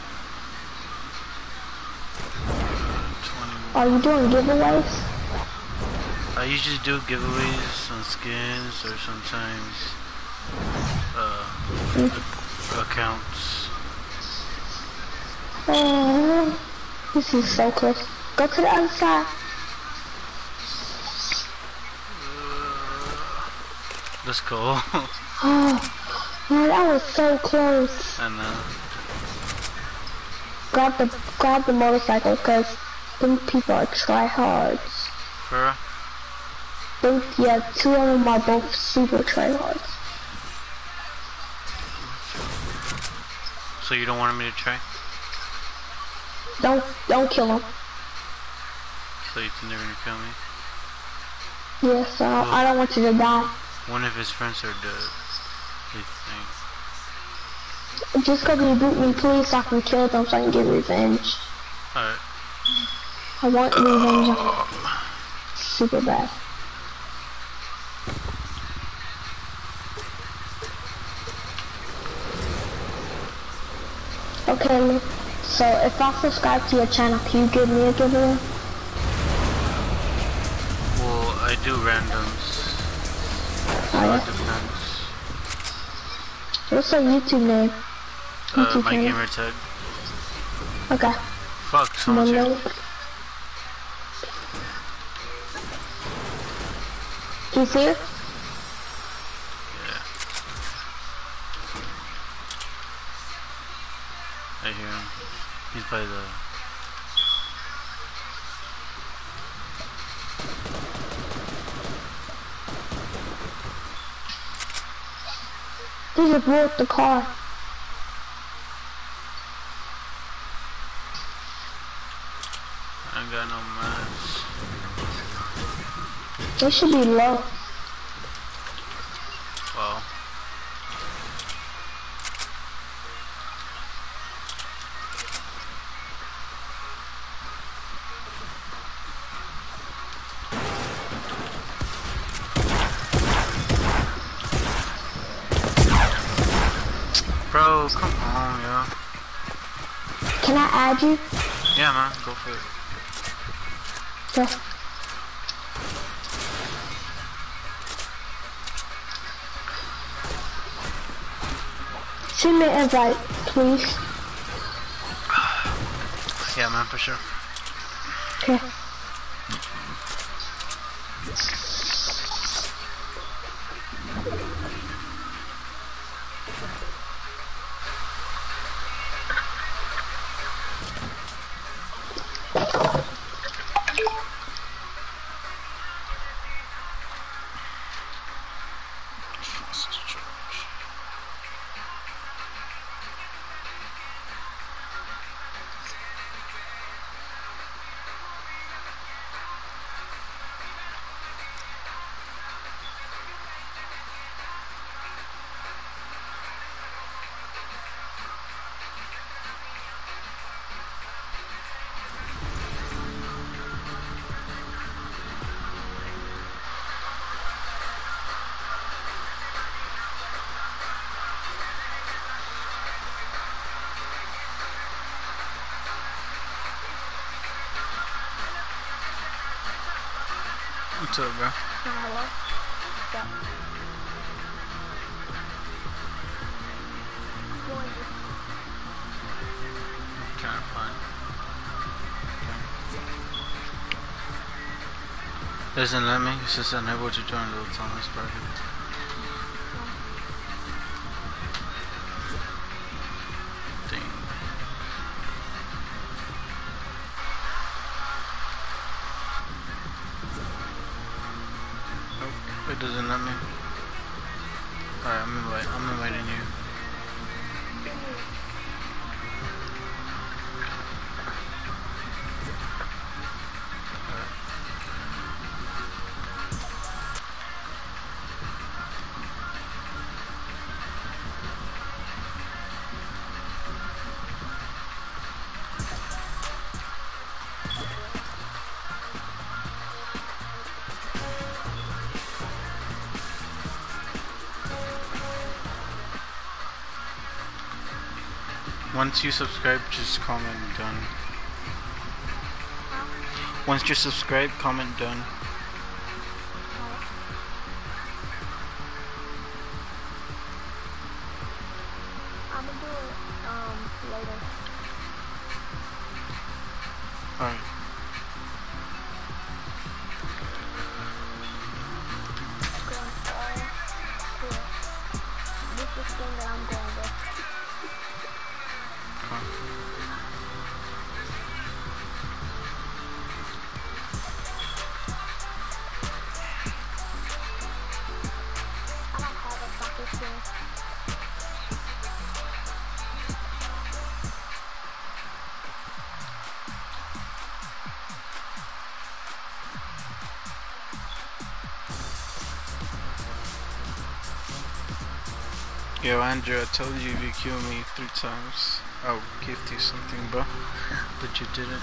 twenty. Are you doing giveaways? I usually do giveaways on skins or sometimes uh, Mm. accounts. Oh, this is so close. Go to the other side. Let's go. Oh, man, that was so close. I know. Grab the grab the motorcycle, cause them people are tryhards. Bro. Them, yeah, two of them are both super tryhards. So you don't want me to try? Don't don't kill them. So you think they're gonna kill me? Yes, uh, I don't want you to die. One of his friends are dead. They think. Just go reboot me, please, so I can kill them, so I can get revenge. Alright. I want revenge on them. Super bad. Okay, so if I subscribe to your channel, can you give me a giveaway? Well, I do randoms. So Oh, it yeah? depends. What's your YouTube name? Uh, YouTube my channel? gamer tag. Okay. Fuck, someone's here. Mono. He's here? Yeah. I hear him. He's by the... He just blew up the car. I ain't got no match. They should be low. Wow. Bro, come on, yo. Can I add you? Yeah, man, go for it. Yeah. Send me an invite, please. Yeah, man, for sure. Okay. What's up, bro? Hello. Yeah. Join this. I'm trying to find. Okay. Doesn't let me. It says unable to join the Thomas party. Dang. Nope, it doesn't let me. Alright, I'm invite I'm inviting you. Once you subscribe, just comment done. Once you subscribe, comment done. I'm gonna do it um later. Alright. Going all here. This is the thing that I'm going with. I don't have a soccer skin. Yo, Andrew, I told you if you kill me three times, I'll gift you something, bro. But you didn't.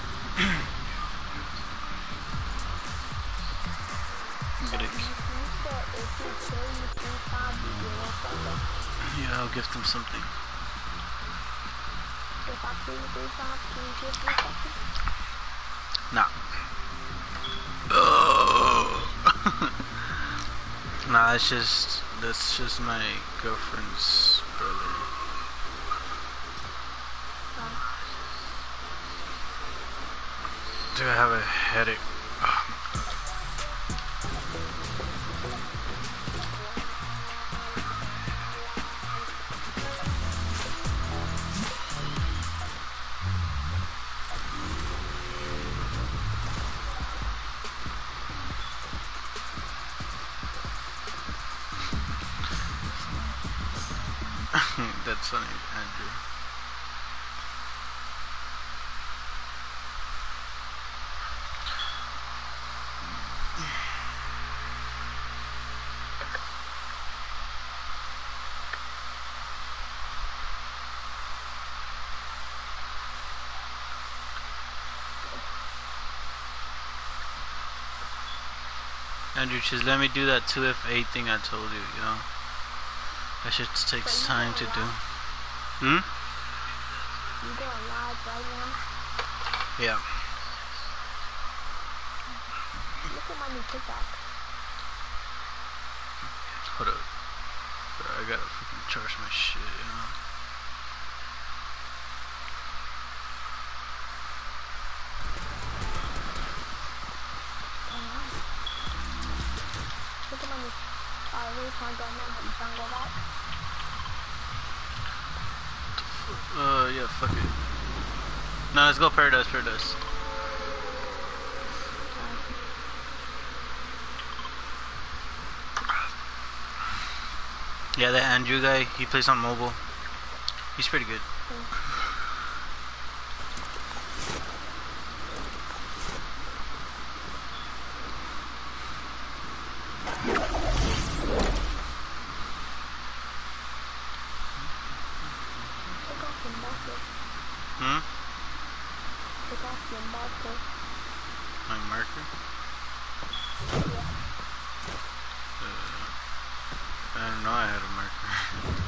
Get it. You said if you kill me three times, you get one something. Yeah, I'll gift him something. If I kill you three times, can you give me something? Nah. Oh. Nah, that's just that's just my girlfriend's brother. Do I have a headache? Oh. That's funny, Andrew. Andrew, just let me do that two F A thing I told you, you know? That shit takes time to do. Hmm? You going live right now? Yeah. Look at my new TikTok. Hold up. Bro, I gotta fucking charge my shit, you know? I really can't go now, but you can go back. Uh, yeah, fuck it. No, let's go Paradise, Paradise. Yeah, that Andrew guy, he plays on mobile. He's pretty good. Hmm? Take off your marker. My marker? Uh, I don't know I had a marker.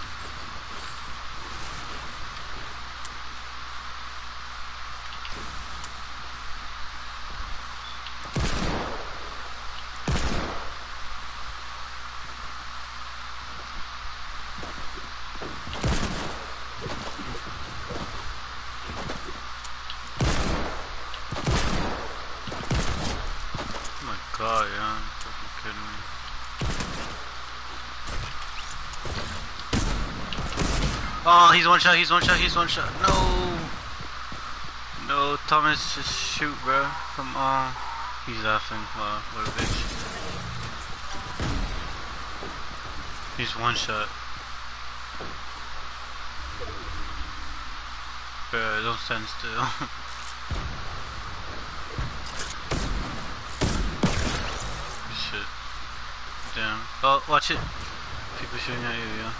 God, yeah, fucking kidding me. Oh, he's one shot, he's one shot, he's one shot. No! No, Thomas, just shoot, bro. Come on. He's laughing. Wow, what a bitch. He's one shot. Bro, don't stand still. Shit. Damn. Oh, watch it. People shooting at you, yeah.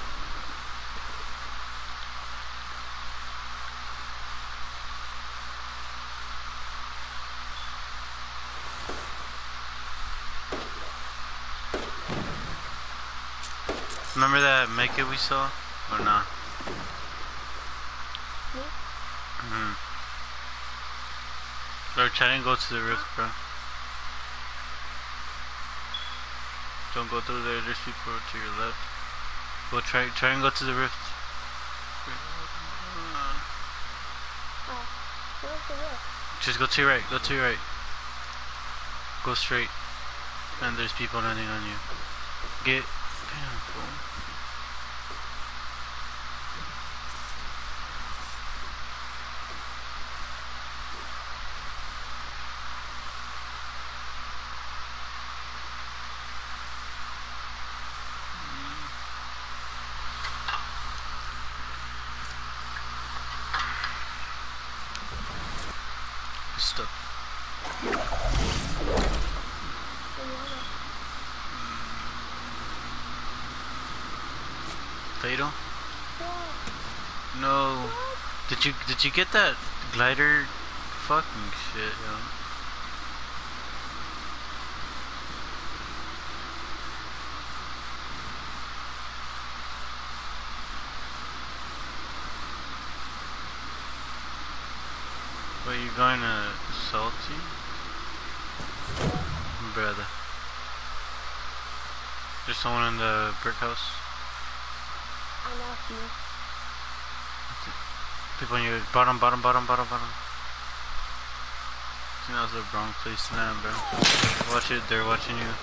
Remember that make it we saw? Or not? Mm-hmm. Or try and go to the roof, bro. Don't go through there, there's people to your left. Go try try and go to the rift. Oh, where's the rift? Just go to your right, go to your right. Go straight. And there's people landing on you. Get damn fool. Stuck. Fatal? No. Did you did you get that glider? Fucking shit, yo. Wait, you going to Salty? Brother. There's someone in the brick house. I know a few. People in your bottom, bottom, bottom, bottom, bottom. I think that was the wrong place to land, bro. Watch it, they're watching you.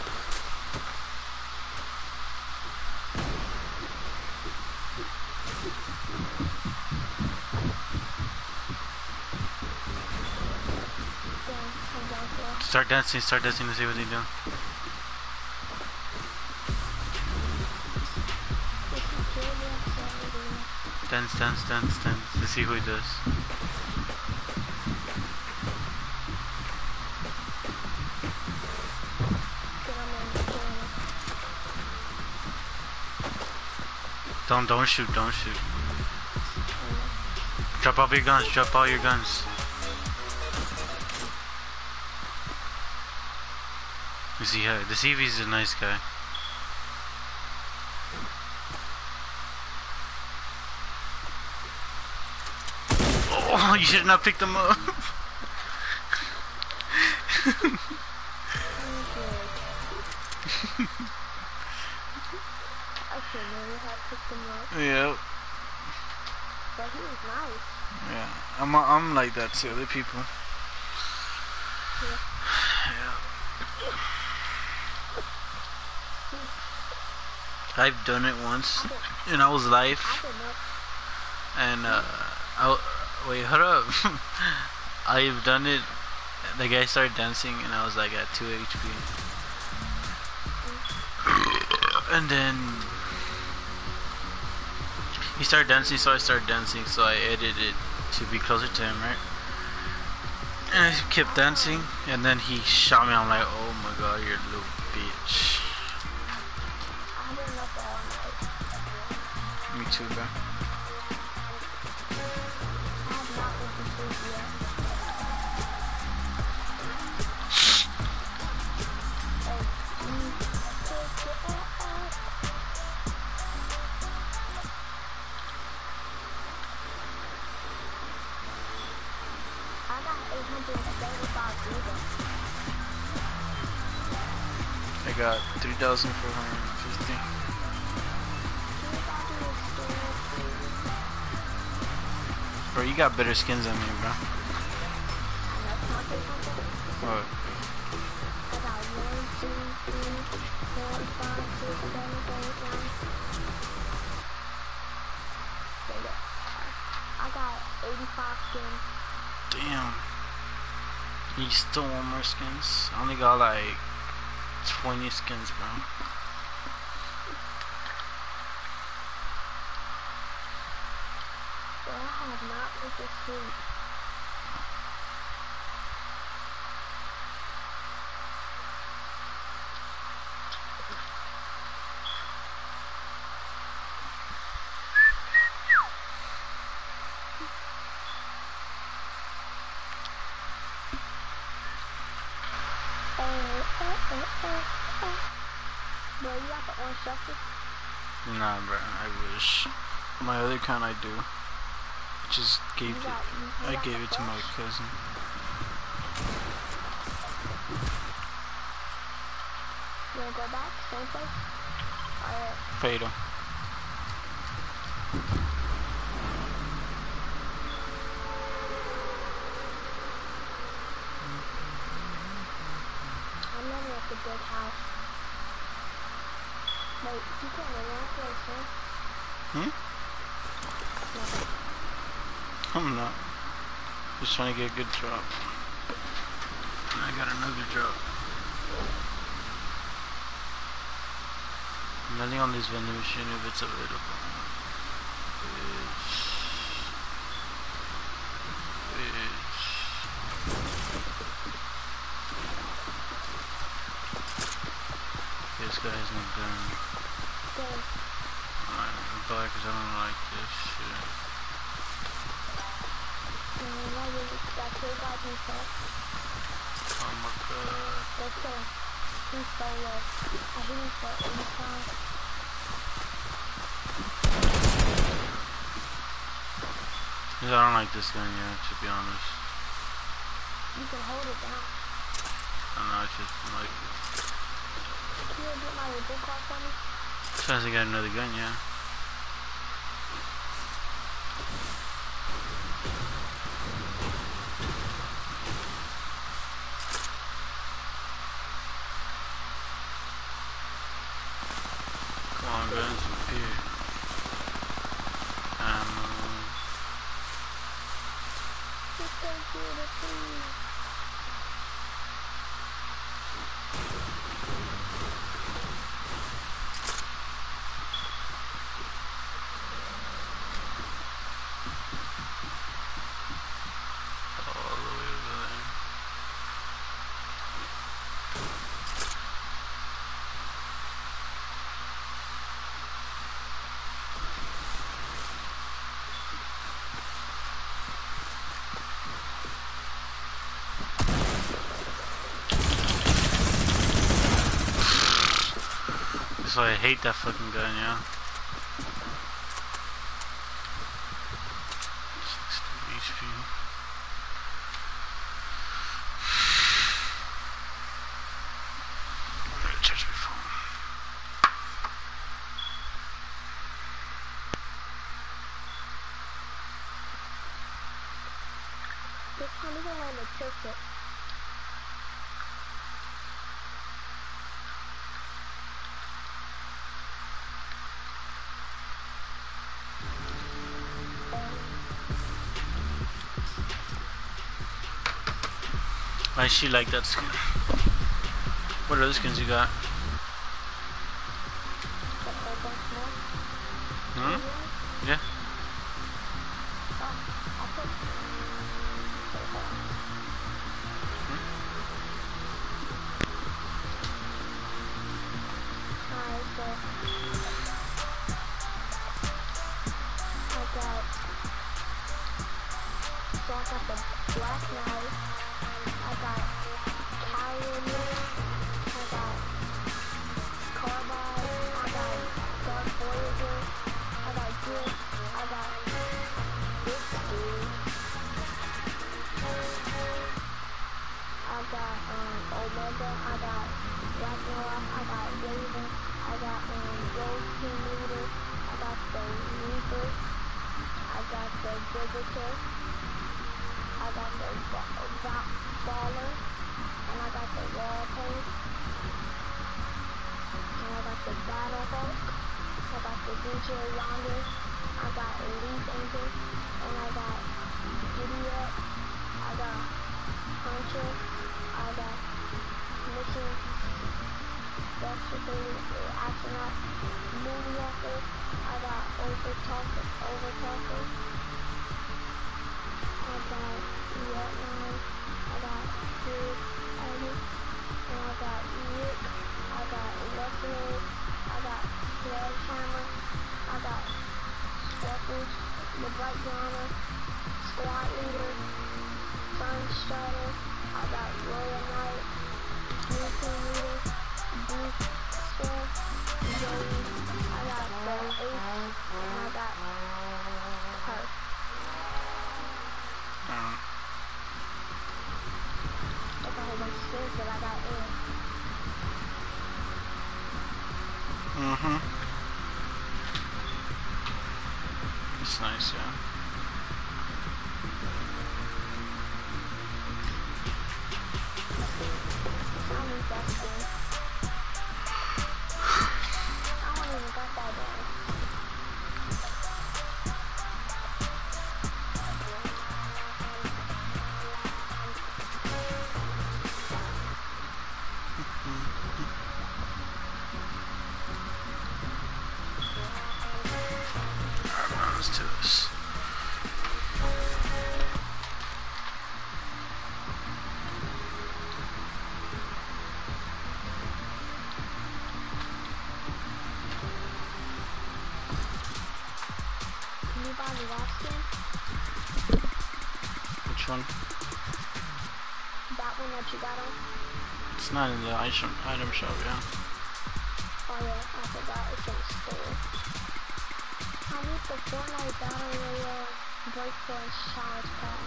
Start dancing, start dancing to see what they do. Dance, dance, dance, dance to see who he does. Don't, don't shoot, don't shoot. Drop all your guns, drop all your guns. You see, uh, the C V's a nice guy. Oh, you should not pick them up. I should know how to pick them up. Yep. But he was nice. Yeah, I'm I'm like that to other people. Yeah. Yeah. I've done it once, and I was live, I did not. and uh, I wait, hold up. I've done it. The guy started dancing, and I was like at two H P, and then he started dancing, so I started dancing, so I edited it to be closer to him, right? And I kept dancing, and then he shot me. I'm like, oh my god, you're a little bitch. I didn't know that one. Me too, bro. I have not went to sleep yet. Hey, you take it out. I got eight hundred seventy-five people. I got three thousand four hundred fifty. Bro, you got better skins than me, bro. What? I got one, two, three, four, five, six, seven, eight, nine. I got eighty-five skins. Damn. You still want more skins? I only got like twenty skins, bro. But I have not went to sleep. Bro, you got the orange shuffle? Nah, bro. I wish. My other account I do. Just gave You it. got, you, you I got gave the it to my flash? cousin. You wanna go back? Same place? Alright. Fatal. I'm never at the big house. Wait, you can't run place, huh? Hmm? No. I'm not. Just trying to get a good drop. I got another drop. Nothing on this vending machine if it's available. Bitch. Bitch. This guy has no gun. Go. I'm black because I don't like this shit. No, no, you got two guys in front. Oh my god. Go kill him. He's so low. I hit him for eighty-five. I don't like this gun yet, to be honest. You can hold it down. I don't know, I just like it. Can you get my book card for me? Sounds like I got another gun, yeah. Come on, guys. Here. Ammo. Just go get it, please. All the way over there. So I hate that fucking gun, yeah. sixty H P. I'm gonna charge my phone. This time we're gonna land a ticket. I actually like that skin. What other skins you got? A whole bunch more. Hmm? Really? Yeah. Oh, I'll put. Wait, hold on. Alright, so I got. So I got the Black Knight. I got Coward. I got Carbide. I got Dark Voyager. I got Gift. I got Big Steve. I got um Omega. I got Ragnarok. I got Raven. I got um Rogue Team Leader. I got the Reaper. I got the Visitor. I got the ba Baller. And I got the Rampage. And I got the Battle Hulk. I got the D J Yonder. I got Elite Angel. And I got Idiot. I got Hunter. I got Mission Specifically Astronaut. Moonwalker. I got Overtalker. Overtalker. I got Vietnam. I got Kid Eddie. And I got Rick. I got Leslie. I got Sledgehammer. I got Sweaters. The Bright Yonder. Squad Leader. Sunstrider. I got Royal Knight. Blue Team Leader. Blue Square. Joey. I got the Ace. And I got her. Um, That's a whole bunch of skins that I got in. mm-hmm. It's nice, yeah. I need that skin. I don't even got that bad. Alright, let's do this. Can you buy me that skin? Which one? That one that you got on? It's not in the item, item shop, yeah. Oh yeah, I forgot it's in the store. I need the Fortnite Battle Royale Breakforce Challenge Pack.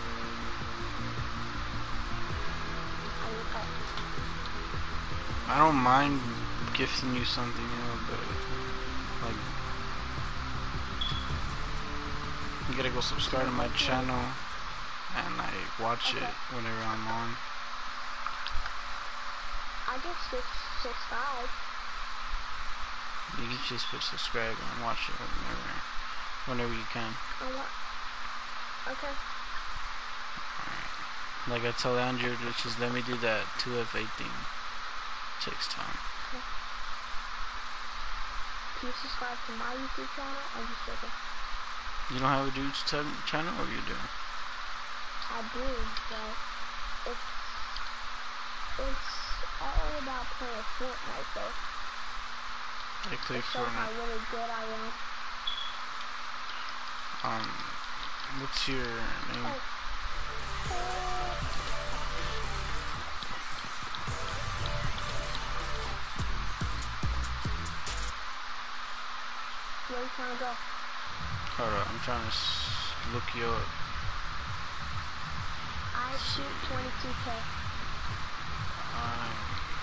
I need that. I don't mind gifting you something, you know, but like you gotta go subscribe to my channel and I watch Okay. it whenever I'm on. I just six subscribe. You can just put subscribe and watch it whenever whenever you can. I want. Okay. Like I told Andrew, just let me do that two F A thing. Takes time. Can you subscribe to my YouTube channel or just joking? You don't have a dude channel, or you do? I do, but it's it's all about playing Fortnite though. I play It shows how Fortnite. really good I am. Um, what's your name? Oh. Where you trying to go? Hold on, I'm trying to s look you up. I shoot twenty-two K. Um,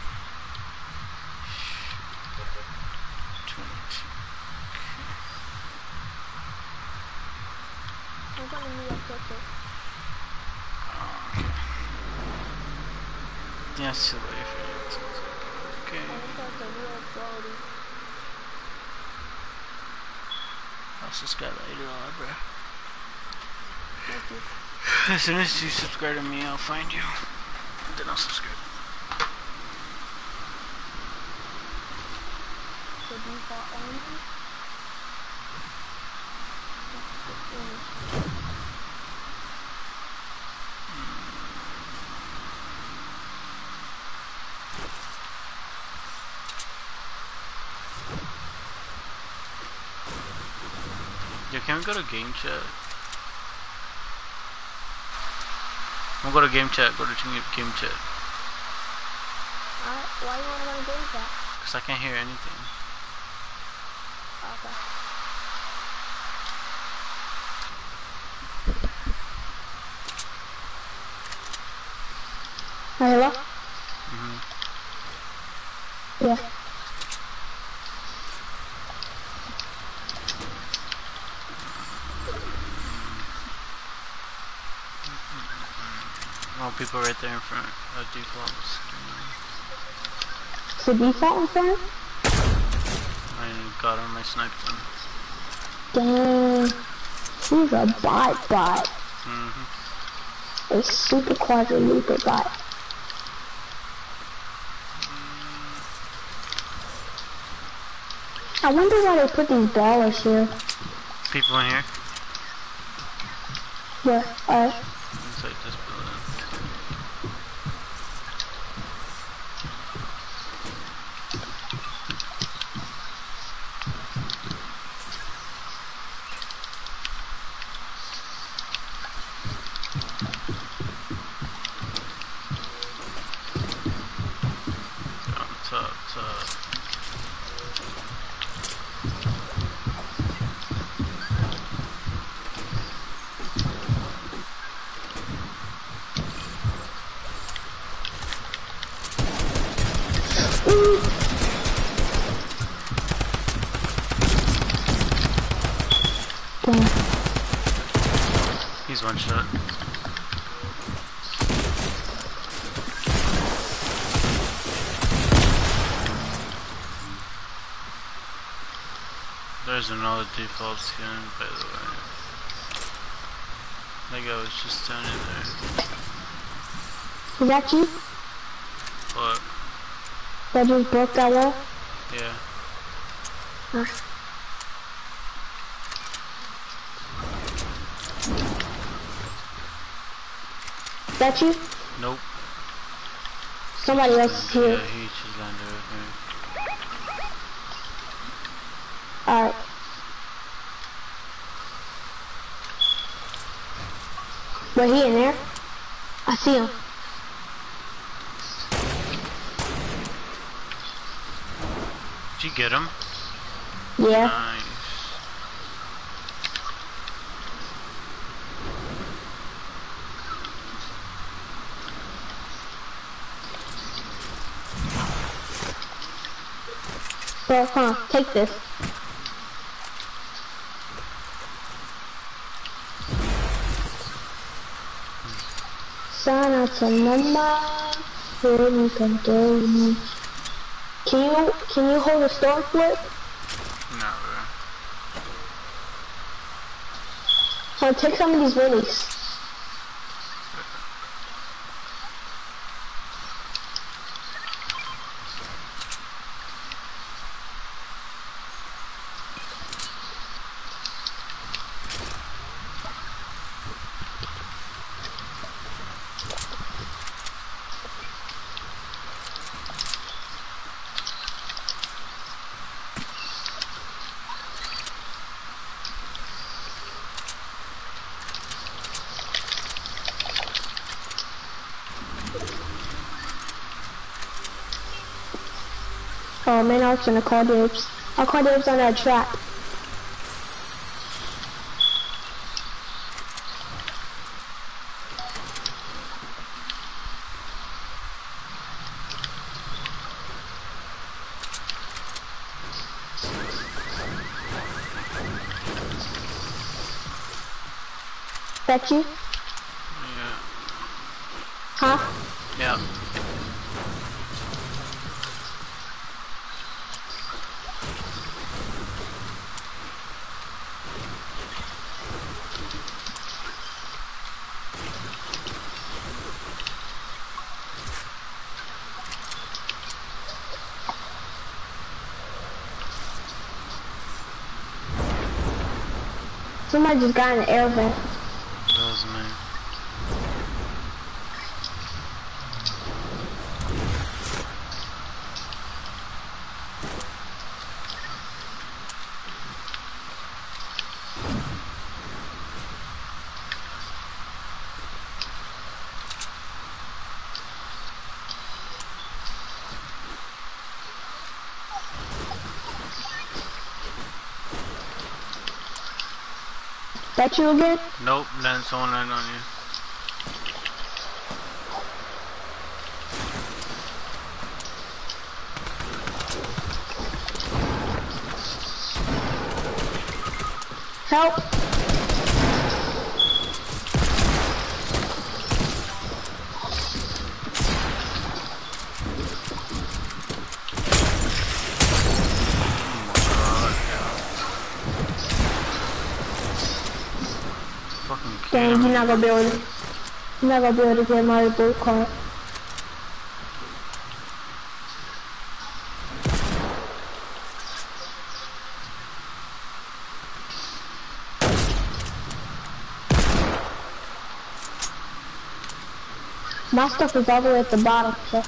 twenty-two. I'm gonna need a picture. Oh, okay. Yeah, it's too late for you. Okay. And it says the real Brody. I'll subscribe later on, bro. Thank you. As soon as you subscribe to me, I'll find you. then I'll subscribe. The default only. Yeah, can we go to game chat? We'll go to game chat, go to game game chat. Alright, why you wanna go to game chat? Cause I can't hear anything. Okay. Hello? Mm-hmm. Yeah. Oh, people right there in front of defaults. Is the default in front? I got him, I sniped him. Dang. He's a bot bot. Mm-hmm. A super quadruple bot. I wonder why they put these ballers here. People in here? Yeah, alright. Inside this building. On top, top. Ooh. Dang. He's one shot. There's another default skin, by the way. That guy was just standing there. Is that you? What? That just broke that wall? Yeah. Huh. Is that you? Nope. Somebody else is here. Yeah, he just landed with me. Alright. Wait, he in there? I see him. Did you get him? Yeah. Nice. Bro, huh, take this. Sana to mama, you can do me. Can you, can you hold a storm flip? Nah, bro. Huh, take some of these minis. Oh man, I was gonna call dibs. I'll call dibs on that trap. That you? Yeah. Huh? Yeah. Somebody just got in the air vent. That was me. That you again? Nope, then someone landed on you. Help! Dang, you're not gonna be able to, you're not gonna be able to get my blue card. My stuff is all the way at the bottom, so.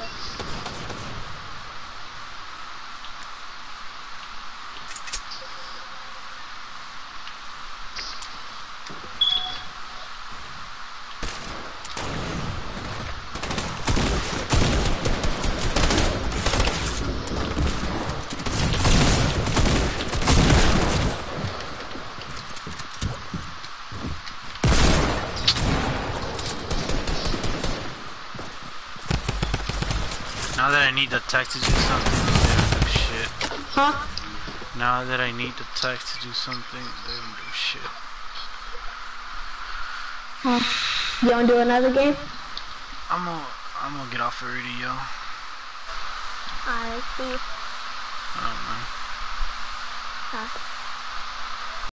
Now that I need the tech to do something, they don't do shit. Huh? Now that I need the tech to do something, they don't do shit. Huh? You wanna do another game? I'm gonna, I'm gonna get off already, yo. I see. I don't know. Huh.